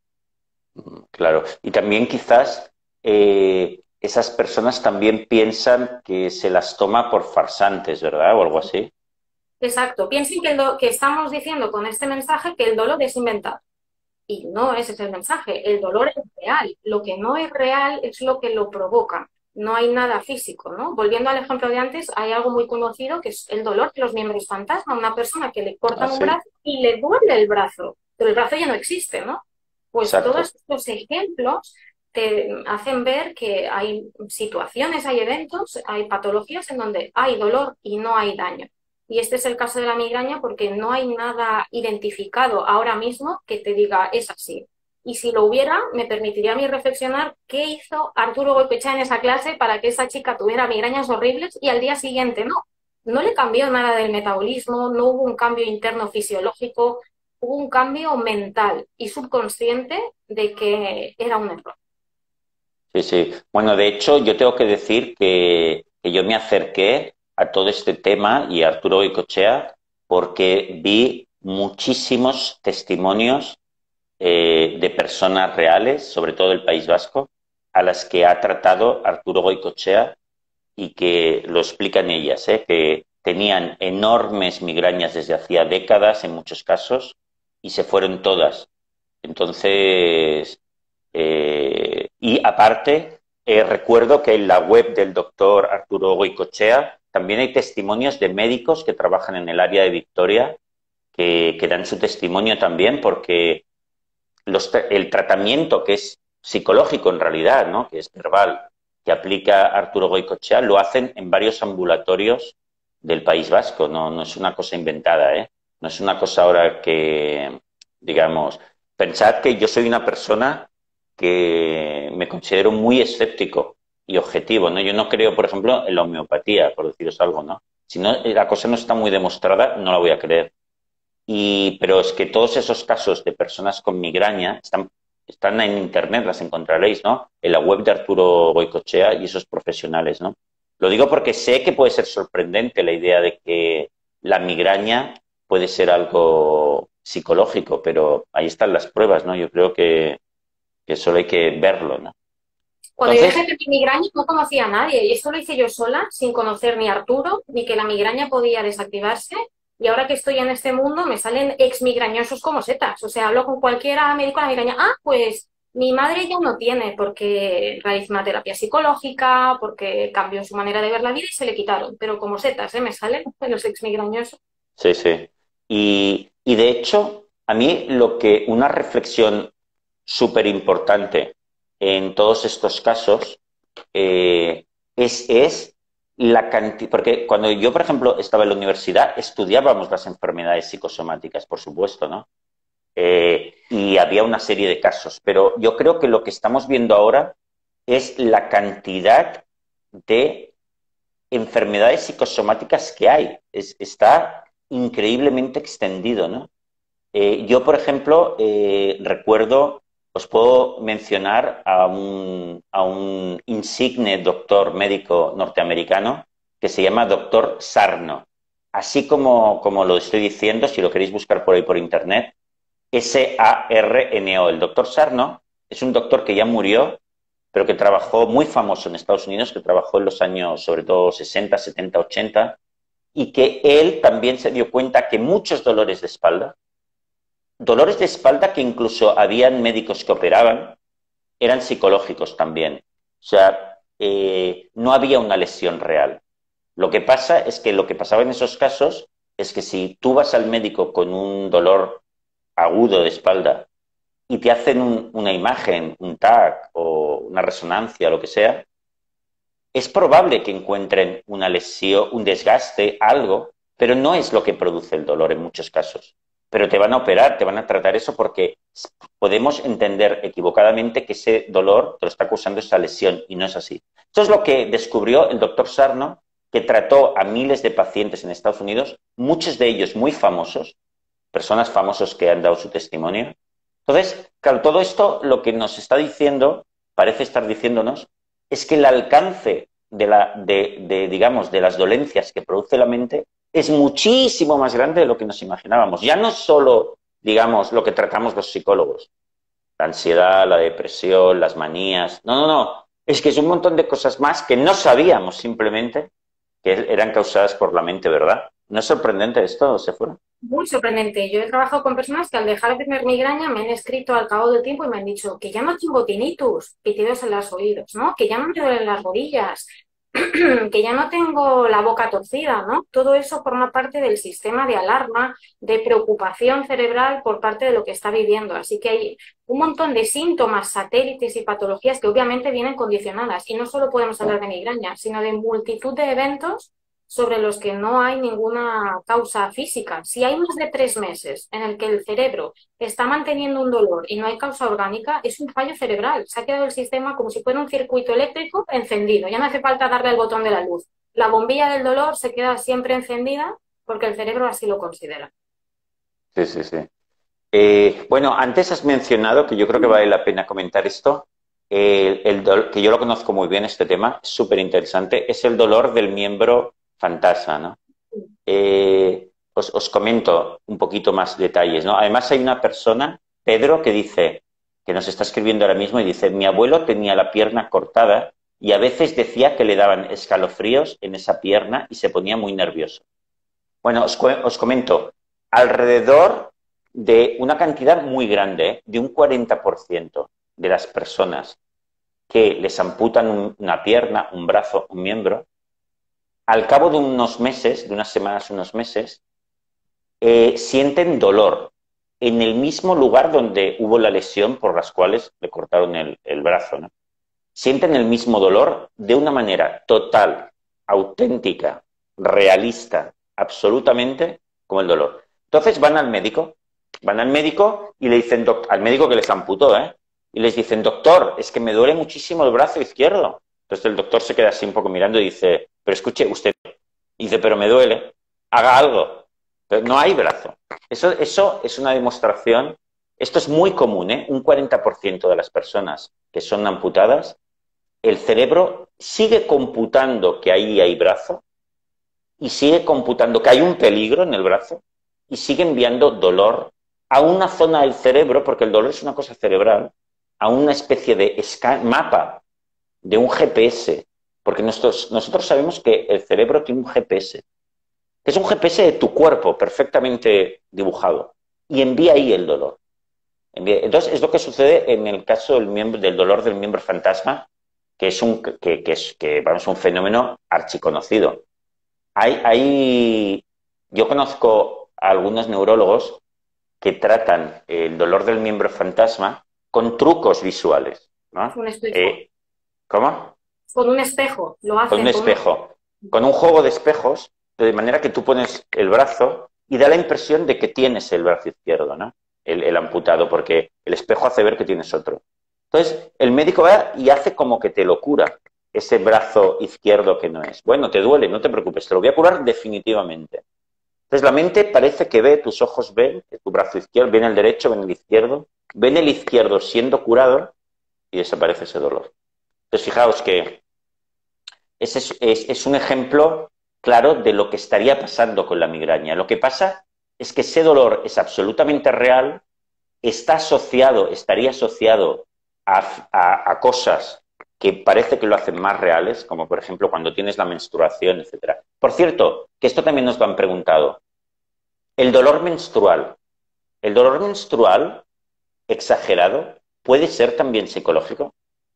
Claro. Y también quizás eh, esas personas también piensan que se las toma por farsantes, ¿verdad? O algo así. Exacto. Piensen que, lo, que estamos diciendo con este mensaje que el dolor es inventado. Y no ese es el mensaje. El dolor es real. Lo que no es real es lo que lo provoca. No hay nada físico, ¿no? Volviendo al ejemplo de antes, hay algo muy conocido que es el dolor de los miembros fantasma. Una persona que le Ah, cortan un sí. brazo y le duele el brazo, pero el brazo ya no existe, ¿no? Pues Exacto. todos estos ejemplos te hacen ver que hay situaciones, hay eventos, hay patologías en donde hay dolor y no hay daño. Y este es el caso de la migraña porque no hay nada identificado ahora mismo que te diga es así. Y si lo hubiera, me permitiría a mí reflexionar qué hizo Arturo Goicoechea en esa clase para que esa chica tuviera migrañas horribles y al día siguiente no. No le cambió nada del metabolismo, no hubo un cambio interno fisiológico, hubo un cambio mental y subconsciente de que era un error. Sí, sí. Bueno, de hecho, yo tengo que decir que, que yo me acerqué a todo este tema y a Arturo Goicoechea porque vi muchísimos testimonios eh, de personas reales, sobre todo del País Vasco, a las que ha tratado Arturo Goicoechea y que lo explican ellas, ¿eh? Que tenían enormes migrañas desde hacía décadas en muchos casos y se fueron todas. Entonces, eh, y aparte, eh, recuerdo que en la web del doctor Arturo Goicoechea también hay testimonios de médicos que trabajan en el área de Victoria que, que dan su testimonio también porque los, el tratamiento que es psicológico en realidad, ¿no? Que es verbal, que aplica Arturo Goicoechea, lo hacen en varios ambulatorios del País Vasco, no, no es una cosa inventada, ¿eh? No es una cosa ahora que, digamos, pensad que yo soy una persona que me considero muy escéptico y objetivo, ¿no? Yo no creo, por ejemplo, en la homeopatía, por deciros algo, ¿no? Si no, la cosa no está muy demostrada, no la voy a creer. Y, pero es que todos esos casos de personas con migraña están, están en Internet, las encontraréis, ¿no? En la web de Arturo Goicoechea y esos profesionales, ¿no? Lo digo porque sé que puede ser sorprendente la idea de que la migraña puede ser algo psicológico, pero ahí están las pruebas, ¿no? Yo creo que, que solo hay que verlo, ¿no? Cuando yo dejé Entonces, de mi migraña no conocía a nadie y esto lo hice yo sola, sin conocer ni a Arturo, ni que la migraña podía desactivarse. Y ahora que estoy en este mundo me salen ex migrañosos como setas. O sea, hablo con cualquiera médico de la migraña. Ah, pues mi madre ya no tiene porque realizó una terapia psicológica, porque cambió su manera de ver la vida y se le quitaron. Pero como setas, ¿eh? Me salen los ex migrañosos. sí, sí. Y, y de hecho, a mí lo que una reflexión súper importante en todos estos casos eh, es, es la cantidad, porque cuando yo, por ejemplo, estaba en la universidad, estudiábamos las enfermedades psicosomáticas, por supuesto, ¿no? Eh, y había una serie de casos, pero yo creo que lo que estamos viendo ahora es la cantidad de enfermedades psicosomáticas que hay. Es, está increíblemente extendido, ¿no? Eh, yo, por ejemplo, eh, recuerdo, os puedo mencionar a un, a un insigne doctor médico norteamericano que se llama doctor Sarno. Así como, como lo estoy diciendo, si lo queréis buscar por ahí por internet, S A R N O. El doctor Sarno es un doctor que ya murió, pero que trabajó muy famoso en Estados Unidos, que trabajó en los años, sobre todo, sesenta, setenta, ochenta, y que él también se dio cuenta que muchos dolores de espalda, dolores de espalda que incluso habían médicos que operaban, eran psicológicos también. O sea, eh, no había una lesión real. Lo que pasa es que lo que pasaba en esos casos es que si tú vas al médico con un dolor agudo de espalda y te hacen un, una imagen, un T A C o una resonancia, lo que sea, es probable que encuentren una lesión, un desgaste, algo, pero no es lo que produce el dolor en muchos casos. Pero te van a operar, te van a tratar eso porque podemos entender equivocadamente que ese dolor te lo está causando esa lesión y no es así. Esto es lo que descubrió el doctor Sarno, que trató a miles de pacientes en Estados Unidos muchos de ellos muy famosos, personas famosas que han dado su testimonio. Entonces, claro, todo esto lo que nos está diciendo, parece estar diciéndonos, es que el alcance de, la, de, de, digamos, de las dolencias que produce la mente es muchísimo más grande de lo que nos imaginábamos. Ya no solo, digamos, lo que tratamos los psicólogos, la ansiedad, la depresión, las manías. No, no, no. Es que es un montón de cosas más que no sabíamos simplemente que eran causadas por la mente, ¿verdad? ¿No es sorprendente esto, Séfora? Muy sorprendente. Yo he trabajado con personas que al dejar de tener migraña me han escrito al cabo del tiempo y me han dicho que ya no tengo tinnitus, pitidos en los oídos, ¿no? Que ya no me duelen las rodillas, que ya no tengo la boca torcida, ¿no? Todo eso forma parte del sistema de alarma, de preocupación cerebral por parte de lo que está viviendo. Así que hay un montón de síntomas, satélites y patologías que obviamente vienen condicionadas. Y no solo podemos hablar de migraña, sino de multitud de eventos sobre los que no hay ninguna causa física. Si hay más de tres meses en el que el cerebro está manteniendo un dolor y no hay causa orgánica, es un fallo cerebral. Se ha quedado el sistema como si fuera un circuito eléctrico encendido. Ya no hace falta darle al botón de la luz. La bombilla del dolor se queda siempre encendida porque el cerebro así lo considera. Sí, sí, sí. Eh, bueno, antes has mencionado, que yo creo que vale la pena comentar esto, eh, el do- que yo lo conozco muy bien este tema, es súper interesante, es el dolor del miembro fantasma, ¿no? Eh, os, os comento un poquito más detalles, ¿no? Además hay una persona, Pedro, que dice, que nos está escribiendo ahora mismo y dice, mi abuelo tenía la pierna cortada y a veces decía que le daban escalofríos en esa pierna y se ponía muy nervioso. Bueno, os, cu- os comento, alrededor de una cantidad muy grande, ¿eh? De un cuarenta por ciento de las personas que les amputan un- una pierna, un brazo, un miembro, al cabo de unos meses, de unas semanas, unos meses, eh, sienten dolor en el mismo lugar donde hubo la lesión por las cuales le cortaron el, el brazo, ¿no? Sienten el mismo dolor de una manera total, auténtica, realista, absolutamente como el dolor. Entonces van al médico, van al médico y le dicen, doc- al médico que les amputó, ¿eh? Y les dicen, doctor, es que me duele muchísimo el brazo izquierdo. Entonces el doctor se queda así un poco mirando y dice, pero escuche usted, y dice, pero me duele, haga algo. Pero no hay brazo. Eso, eso es una demostración, esto es muy común, ¿eh? Un cuarenta por ciento de las personas que son amputadas, el cerebro sigue computando que ahí hay brazo y sigue computando que hay un peligro en el brazo y sigue enviando dolor a una zona del cerebro, porque el dolor es una cosa cerebral, a una especie de mapa de un G P S, porque nosotros, nosotros sabemos que el cerebro tiene un G P S, que es un G P S de tu cuerpo perfectamente dibujado, y envía ahí el dolor. Entonces, es lo que sucede en el caso del, miembro, del dolor del miembro fantasma, que es un, que, que es, que, vamos, un fenómeno archiconocido. Hay, hay, yo conozco a algunos neurólogos que tratan el dolor del miembro fantasma con trucos visuales, ¿no? Un espejo. Eh, ¿Cómo? Con un espejo, lo hacen. Con un espejo. Con un juego de espejos, de manera que tú pones el brazo y da la impresión de que tienes el brazo izquierdo, ¿no? El, el amputado, porque el espejo hace ver que tienes otro. Entonces, el médico va y hace como que te lo cura, ese brazo izquierdo que no es. Bueno, te duele, no te preocupes, te lo voy a curar definitivamente. Entonces, la mente parece que ve, tus ojos ven, que tu brazo izquierdo, ven el derecho, ven el izquierdo, ven el izquierdo siendo curado y desaparece ese dolor. Entonces, fijaos que ese es, es, es un ejemplo claro de lo que estaría pasando con la migraña. Lo que pasa es que ese dolor es absolutamente real, está asociado, estaría asociado a, a, a cosas que parece que lo hacen más reales, como por ejemplo cuando tienes la menstruación, etcétera. Por cierto, que esto también nos lo han preguntado. El dolor menstrual, el dolor menstrual exagerado, ¿puede ser también psicológico?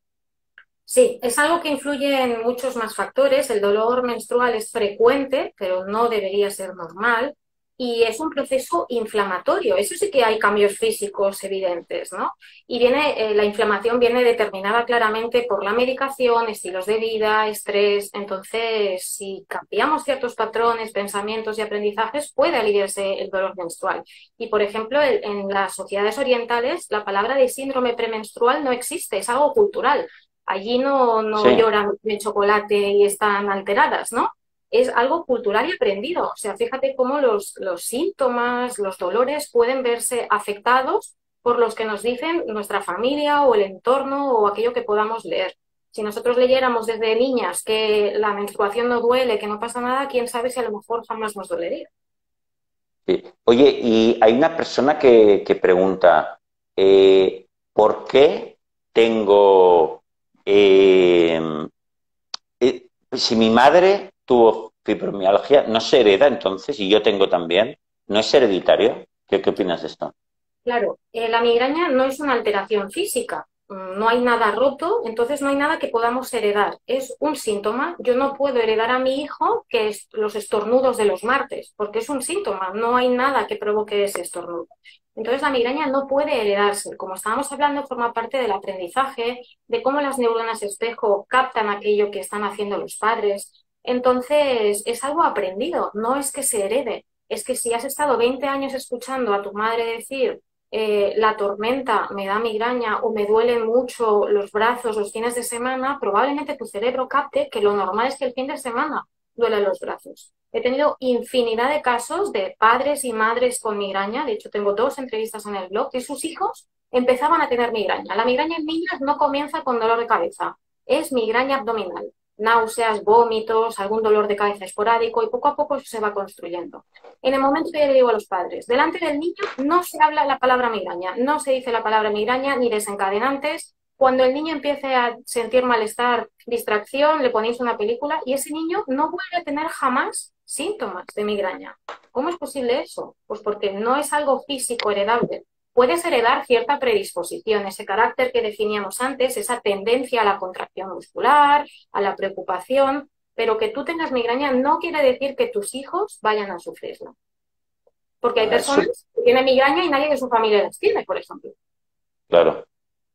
Sí, es algo que influye en muchos más factores. El dolor menstrual es frecuente, pero no debería ser normal. Y es un proceso inflamatorio. Eso sí que hay cambios físicos evidentes, ¿no? Y viene, eh, la inflamación viene determinada claramente por la medicación, estilos de vida, estrés. Entonces, si cambiamos ciertos patrones, pensamientos y aprendizajes, puede aliviarse el dolor menstrual. Y, por ejemplo, el- en las sociedades orientales, la palabra de síndrome premenstrual no existe, es algo cultural. Allí no, no Sí. lloran de chocolate y están alteradas, ¿no? es algo cultural y aprendido. O sea, fíjate cómo los, los síntomas, los dolores pueden verse afectados por los que nos dicen nuestra familia o el entorno o aquello que podamos leer. Si nosotros leyéramos desde niñas que la menstruación no duele, que no pasa nada, quién sabe si a lo mejor jamás nos dolería. Sí. Oye, y hay una persona que, que pregunta, eh, ¿por qué tengo, eh, eh, si mi madre tuvo fibromialgia, no se hereda entonces, y yo tengo también, ¿no es hereditario? ¿Qué, qué opinas de esto? Claro, eh, la migraña no es una alteración física, mm, no hay nada roto, entonces no hay nada que podamos heredar. Es un síntoma. Yo no puedo heredar a mi hijo que es los estornudos de los martes, porque es un síntoma, no hay nada que provoque ese estornudo. Entonces la migraña no puede heredarse. Como estábamos hablando, forma parte del aprendizaje, de cómo las neuronas espejo captan aquello que están haciendo los padres. Entonces es algo aprendido, no es que se herede. Es que si has estado veinte años escuchando a tu madre decir eh, la tormenta, me da migraña o me duelen mucho los brazos los fines de semana, probablemente tu cerebro capte que lo normal es que el fin de semana duelen los brazos. He tenido infinidad de casos de padres y madres con migraña, de hecho tengo dos entrevistas en el blog, que sus hijos empezaban a tener migraña. La migraña en niños no comienza con dolor de cabeza, es migraña abdominal, náuseas, vómitos, algún dolor de cabeza esporádico y poco a poco eso se va construyendo. En el momento que yo le digo a los padres, delante del niño no se habla la palabra migraña, no se dice la palabra migraña ni desencadenantes. Cuando el niño empiece a sentir malestar, distracción, le ponéis una película y ese niño no vuelve a tener jamás síntomas de migraña. ¿Cómo es posible eso? Pues porque no es algo físico heredable. Puedes heredar cierta predisposición, ese carácter que definíamos antes, esa tendencia a la contracción muscular, a la preocupación, pero que tú tengas migraña no quiere decir que tus hijos vayan a sufrirla. Porque hay Ah, eso, personas que tienen migraña y nadie de su familia las tiene, por ejemplo. claro.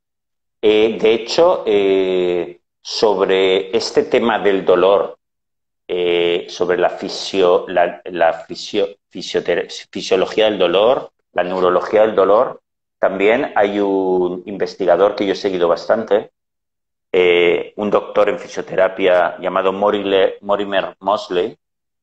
Eh, de hecho, eh, sobre este tema del dolor, eh, sobre la, fisio, la, la fisio, fisiotera- fisiología del dolor, la neurología del dolor, también hay un investigador que yo he seguido bastante, eh, un doctor en fisioterapia llamado Morile- Mortimer Mosley,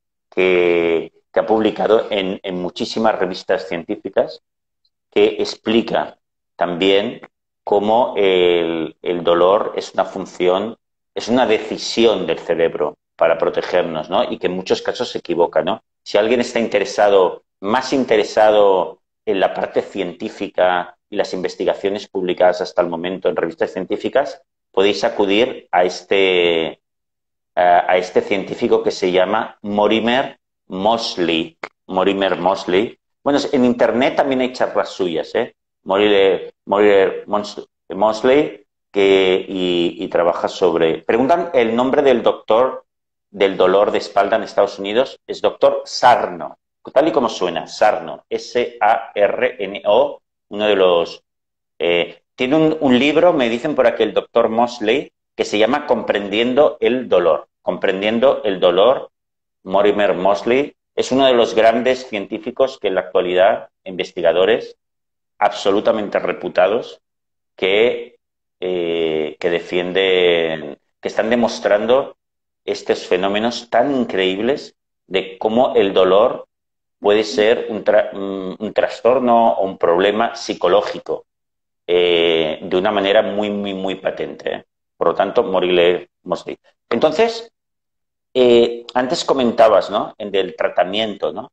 que, que ha publicado en, en muchísimas revistas científicas, que explica también cómo el, el dolor es una función, es una decisión del cerebro para protegernos, ¿no? Y que en muchos casos se equivoca, ¿no? Si alguien está interesado, más interesado en la parte científica y las investigaciones publicadas hasta el momento en revistas científicas, podéis acudir a este, a, a este científico que se llama Mortimer Mosley. Mortimer Mosley. Bueno, en internet también hay charlas suyas, ¿eh? Mortimer, Mortimer Mosley, que, y, y trabaja sobre... Preguntan el nombre del doctor del dolor de espalda en Estados Unidos, es doctor Sarno, tal y como suena, Sarno, S A R N O, uno de los... Eh, tiene un, un libro, me dicen por aquí el doctor Mosley, que se llama Comprendiendo el dolor. Comprendiendo el dolor, Mortimer Mosley es uno de los grandes científicos que en la actualidad, investigadores absolutamente reputados, que, eh, que defienden, que están demostrando estos fenómenos tan increíbles de cómo el dolor puede ser un, tra un, un trastorno o un problema psicológico eh, de una manera muy, muy, muy patente, ¿eh? Por lo tanto, Mortimer Mosley. Entonces, eh, antes comentabas, ¿no? En del tratamiento, ¿no?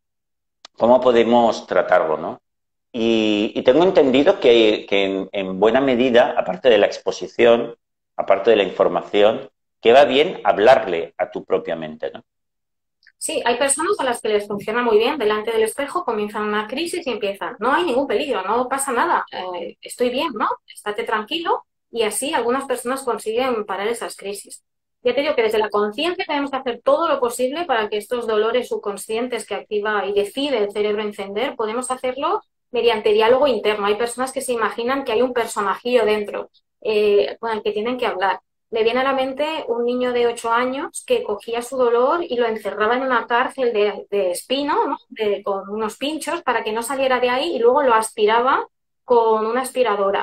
¿Cómo podemos tratarlo, ¿no? Y, y tengo entendido que, que en, en buena medida, aparte de la exposición, aparte de la información, que va bien hablarle a tu propia mente, ¿no? Sí, hay personas a las que les funciona muy bien, delante del espejo comienzan una crisis y empiezan, no hay ningún peligro, no pasa nada, eh, estoy bien, ¿no? Estate tranquilo y así algunas personas consiguen parar esas crisis. Ya te digo que desde la conciencia tenemos que hacer todo lo posible para que estos dolores subconscientes que activa y decide el cerebro encender, podemos hacerlo mediante diálogo interno. Hay personas que se imaginan que hay un personajillo dentro eh, con el que tienen que hablar. Le viene a la mente un niño de ocho años que cogía su dolor y lo encerraba en una cárcel de, de espino, ¿no? De, con unos pinchos para que no saliera de ahí y luego lo aspiraba con una aspiradora.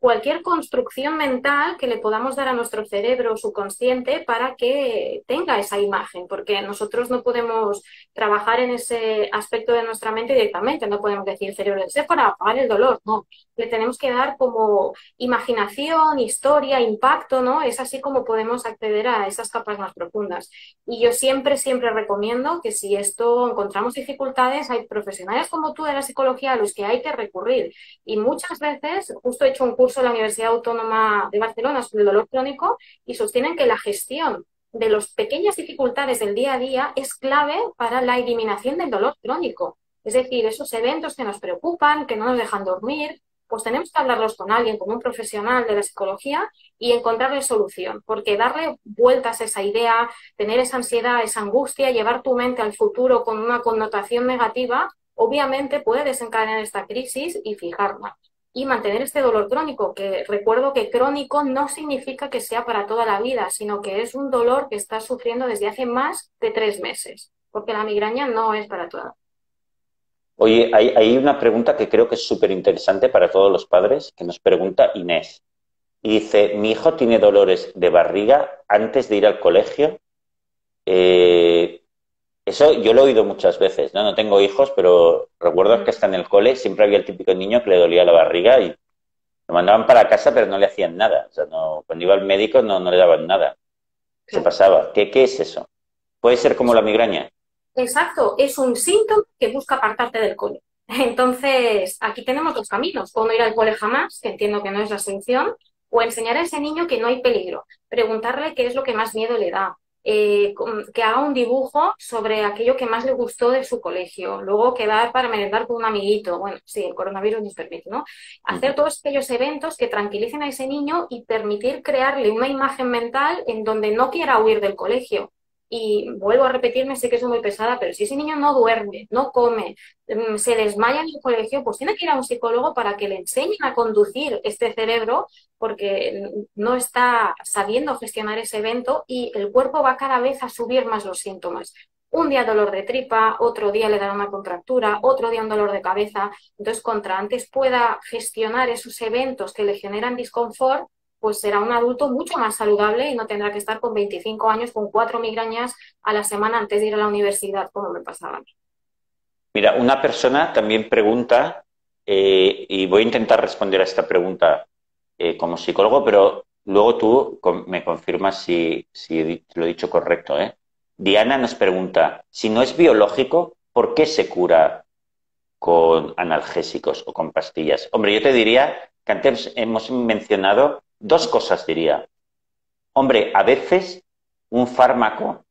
cualquier construcción mental que le podamos dar a nuestro cerebro subconsciente para que tenga esa imagen, porque nosotros no podemos trabajar en ese aspecto de nuestra mente directamente, no podemos decir cerebro de para apagar el dolor, no, le tenemos que dar como imaginación, historia, impacto, ¿no? Es así como podemos acceder a esas capas más profundas. Y yo siempre, siempre recomiendo que si esto encontramos dificultades, hay profesionales como tú de la psicología a los que hay que recurrir. Y muchas veces, justo he hecho un curso en la Universidad Autónoma de Barcelona sobre el dolor crónico y sostienen que la gestión de las pequeñas dificultades del día a día es clave para la eliminación del dolor crónico. Es decir, esos eventos que nos preocupan, que no nos dejan dormir, pues tenemos que hablarlos con alguien, con un profesional de la psicología y encontrarle solución, porque darle vueltas a esa idea, tener esa ansiedad, esa angustia, llevar tu mente al futuro con una connotación negativa, obviamente puede desencadenar esta crisis y fijarla. Y mantener este dolor crónico, que recuerdo que crónico no significa que sea para toda la vida, sino que es un dolor que estás sufriendo desde hace más de tres meses, porque la migraña no es para toda la vida. Oye, hay, hay una pregunta que creo que es súper interesante para todos los padres, que nos pregunta Inés. Y dice, mi hijo tiene dolores de barriga antes de ir al colegio. Eh, eso yo lo he oído muchas veces, ¿no? No tengo hijos, pero recuerdo que hasta en el cole siempre había el típico niño que le dolía la barriga y lo mandaban para casa, pero no le hacían nada. O sea, no, cuando iba al médico no, no le daban nada. Se pasaba. ¿Qué, qué es eso? ¿Puede ser como la migraña? Exacto, es un síntoma que busca apartarte del cole. Entonces, aquí tenemos dos caminos. O no ir al cole jamás, que entiendo que no es la solución, o enseñar a ese niño que no hay peligro. Preguntarle qué es lo que más miedo le da. Eh, que haga un dibujo sobre aquello que más le gustó de su colegio. Luego quedar para merendar con un amiguito. Bueno, sí, el coronavirus nos permite, ¿no? Hacer todos aquellos eventos que tranquilicen a ese niño y permitir crearle una imagen mental en donde no quiera huir del colegio. Y vuelvo a repetirme, sé que soy muy pesada, pero si ese niño no duerme, no come, se desmaya en el colegio, pues tiene que ir a un psicólogo para que le enseñen a conducir este cerebro, porque no está sabiendo gestionar ese evento y el cuerpo va cada vez a subir más los síntomas. Un día dolor de tripa, otro día le dará una contractura, otro día un dolor de cabeza. Entonces, contra antes pueda gestionar esos eventos que le generan disconfort, pues será un adulto mucho más saludable y no tendrá que estar con veinticinco años con cuatro migrañas a la semana antes de ir a la universidad, como me pasaba. Mira, una persona también pregunta, eh, y voy a intentar responder a esta pregunta eh, como psicólogo, pero luego tú me confirmas si, si lo he dicho correcto, ¿eh? Diana nos pregunta, si no es biológico, ¿por qué se cura con analgésicos o con pastillas? Hombre, yo te diría que antes hemos mencionado dos cosas, diría. Hombre, a veces un fármaco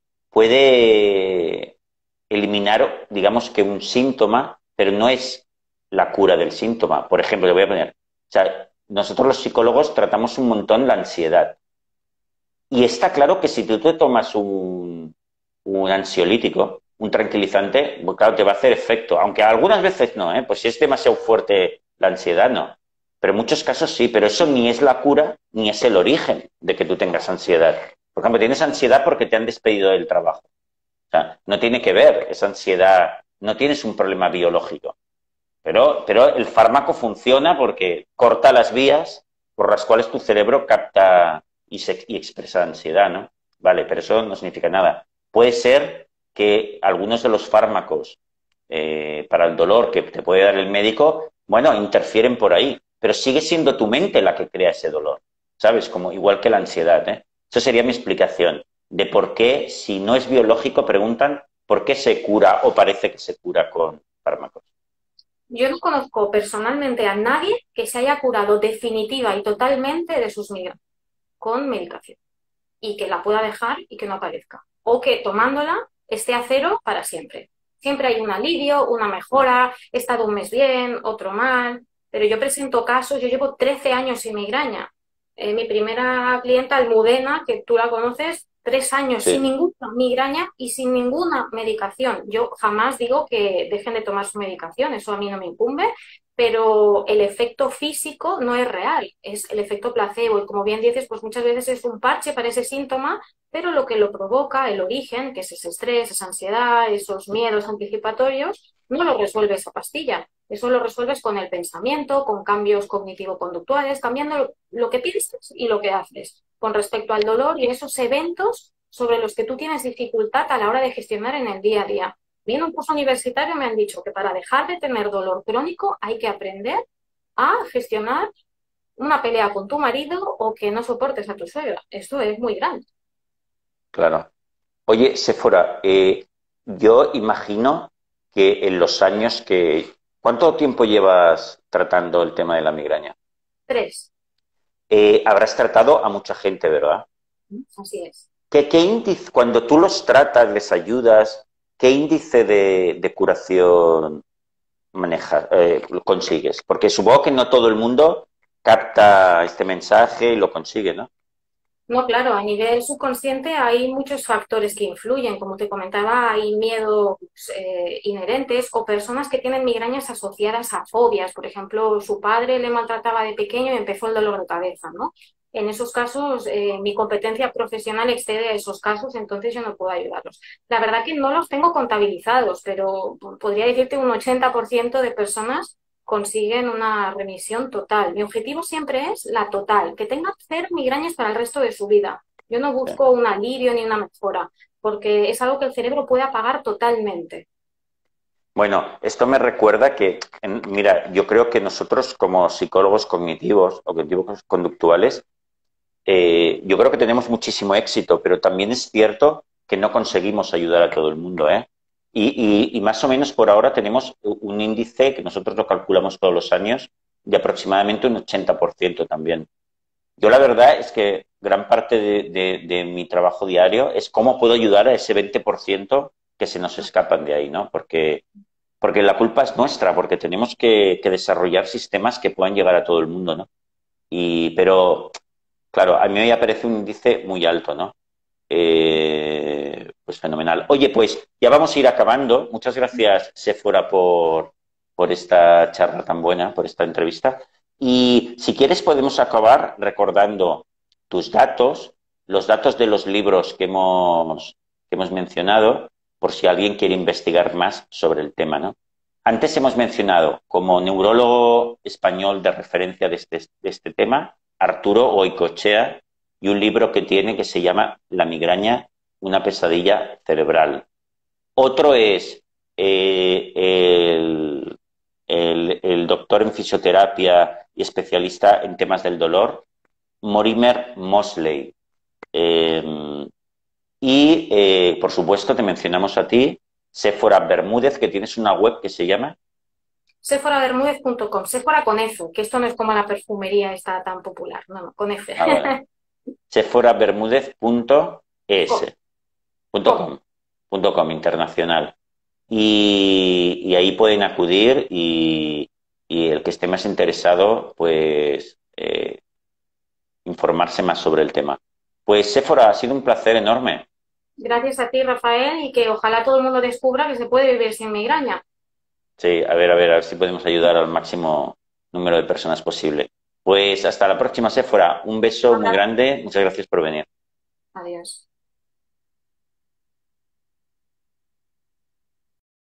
puede eliminar, digamos que un síntoma, pero no es la cura del síntoma. Por ejemplo, le voy a poner, o sea, nosotros los psicólogos tratamos un montón la ansiedad. Y está claro que si tú te tomas un, un ansiolítico, un tranquilizante, pues claro, te va a hacer efecto. Aunque algunas veces no, ¿eh? Pues si es demasiado fuerte la ansiedad, no. Pero en muchos casos sí, pero eso ni es la cura, ni es el origen de que tú tengas ansiedad. Por ejemplo, tienes ansiedad porque te han despedido del trabajo. O sea, no tiene que ver esa ansiedad, no tienes un problema biológico. Pero, pero el fármaco funciona porque corta las vías por las cuales tu cerebro capta y, se, y expresa ansiedad, ¿no? Vale, pero eso no significa nada. Puede ser que algunos de los fármacos eh, para el dolor que te puede dar el médico, bueno, interfieren por ahí, pero sigue siendo tu mente la que crea ese dolor, ¿sabes? Como igual que la ansiedad, ¿eh? Esa sería mi explicación de por qué, si no es biológico, preguntan por qué se cura o parece que se cura con fármacos. Yo no conozco personalmente a nadie que se haya curado definitiva y totalmente de sus migrañas con medicación y que la pueda dejar y que no aparezca. O que tomándola esté a cero para siempre. Siempre hay un alivio, una mejora, he estado un mes bien, otro mal, pero yo presento casos, yo llevo trece años sin migraña. Eh, mi primera clienta, Almudena, que tú la conoces, tres años sin Sí, ninguna migraña y sin ninguna medicación. Yo jamás digo que dejen de tomar su medicación, eso a mí no me incumbe, pero el efecto físico no es real, es el efecto placebo y como bien dices, pues muchas veces es un parche para ese síntoma, pero lo que lo provoca, el origen, que es ese estrés, esa ansiedad, esos miedos anticipatorios, no lo resuelve esa pastilla. Eso lo resuelves con el pensamiento, con cambios cognitivo-conductuales, cambiando lo que piensas y lo que haces con respecto al dolor y esos eventos sobre los que tú tienes dificultad a la hora de gestionar en el día a día. En un curso universitario me han dicho que para dejar de tener dolor crónico hay que aprender a gestionar una pelea con tu marido o que no soportes a tu suegra. Esto es muy grande. claro. Oye, Séfora, eh, yo imagino que en los años que... ¿Cuánto tiempo llevas tratando el tema de la migraña? Tres. Eh, habrás tratado a mucha gente, ¿verdad? Así es. ¿Qué, qué índice, cuando tú los tratas, les ayudas, qué índice de, de curación manejas, eh, consigues? Porque supongo que no todo el mundo capta este mensaje y lo consigue, ¿no? No, claro, a nivel subconsciente hay muchos factores que influyen. Como te comentaba, hay miedos eh, inherentes o personas que tienen migrañas asociadas a fobias. Por ejemplo, su padre le maltrataba de pequeño y empezó el dolor de cabeza, ¿no? En esos casos, eh, mi competencia profesional excede a esos casos, entonces yo no puedo ayudarlos. La verdad que no los tengo contabilizados, pero podría decirte un ochenta por ciento de personas consiguen una remisión total. Mi objetivo siempre es la total, que tenga cero migrañas para el resto de su vida. Yo no busco un alivio ni una mejora, porque es algo que el cerebro puede apagar totalmente. Bueno, esto me recuerda que, en- mira, yo creo que nosotros como psicólogos cognitivos o cognitivos conductuales, eh, yo creo que tenemos muchísimo éxito, pero también es cierto que no conseguimos ayudar a todo el mundo, ¿eh? Y, y- y más o menos por ahora tenemos un índice que nosotros lo calculamos todos los años de aproximadamente un ochenta por ciento también. Yo la verdad es que gran parte de, de- de mi trabajo diario es cómo puedo ayudar a ese veinte por ciento que se nos escapan de ahí, ¿no? Porque, porque la culpa es nuestra, porque tenemos que, que desarrollar sistemas que puedan llegar a todo el mundo, ¿no? Y, pero, claro, a mí me parece un índice muy alto, ¿no? Eh, pues fenomenal. Oye, pues ya vamos a ir acabando. Muchas gracias, Sephora, por, por esta charla tan buena, por esta entrevista. Y si quieres podemos acabar recordando tus datos, los datos de los libros que hemos, que hemos mencionado, por si alguien quiere investigar más sobre el tema, ¿no? Antes hemos mencionado como neurólogo español de referencia de este, de este tema, Arturo Oicochea, y un libro que tiene que se llama La migraña, una pesadilla cerebral. Otro es eh, el, el, el, doctor en fisioterapia y especialista en temas del dolor, Mortimer Mosley. Eh, y, eh, por supuesto, te mencionamos a ti, Séfora Bermúdez, que tienes una web que se llama... sephora bermúdez punto com, Sephora con F, que esto no es como la perfumería está tan popular, no, no, con F. Ah, vale. sephora bermúdez punto es, Com, punto com. com, punto com, internacional. Y, y ahí pueden acudir y, y el que esté más interesado, pues eh, informarse más sobre el tema. Pues Séfora, ha sido un placer enorme. Gracias a ti, Rafael, y que ojalá todo el mundo descubra que se puede vivir sin migraña. Sí, a ver, a ver, a ver si podemos ayudar al máximo número de personas posible. Pues hasta la próxima, Séfora. Un beso muy grande. Muchas gracias por venir. Adiós.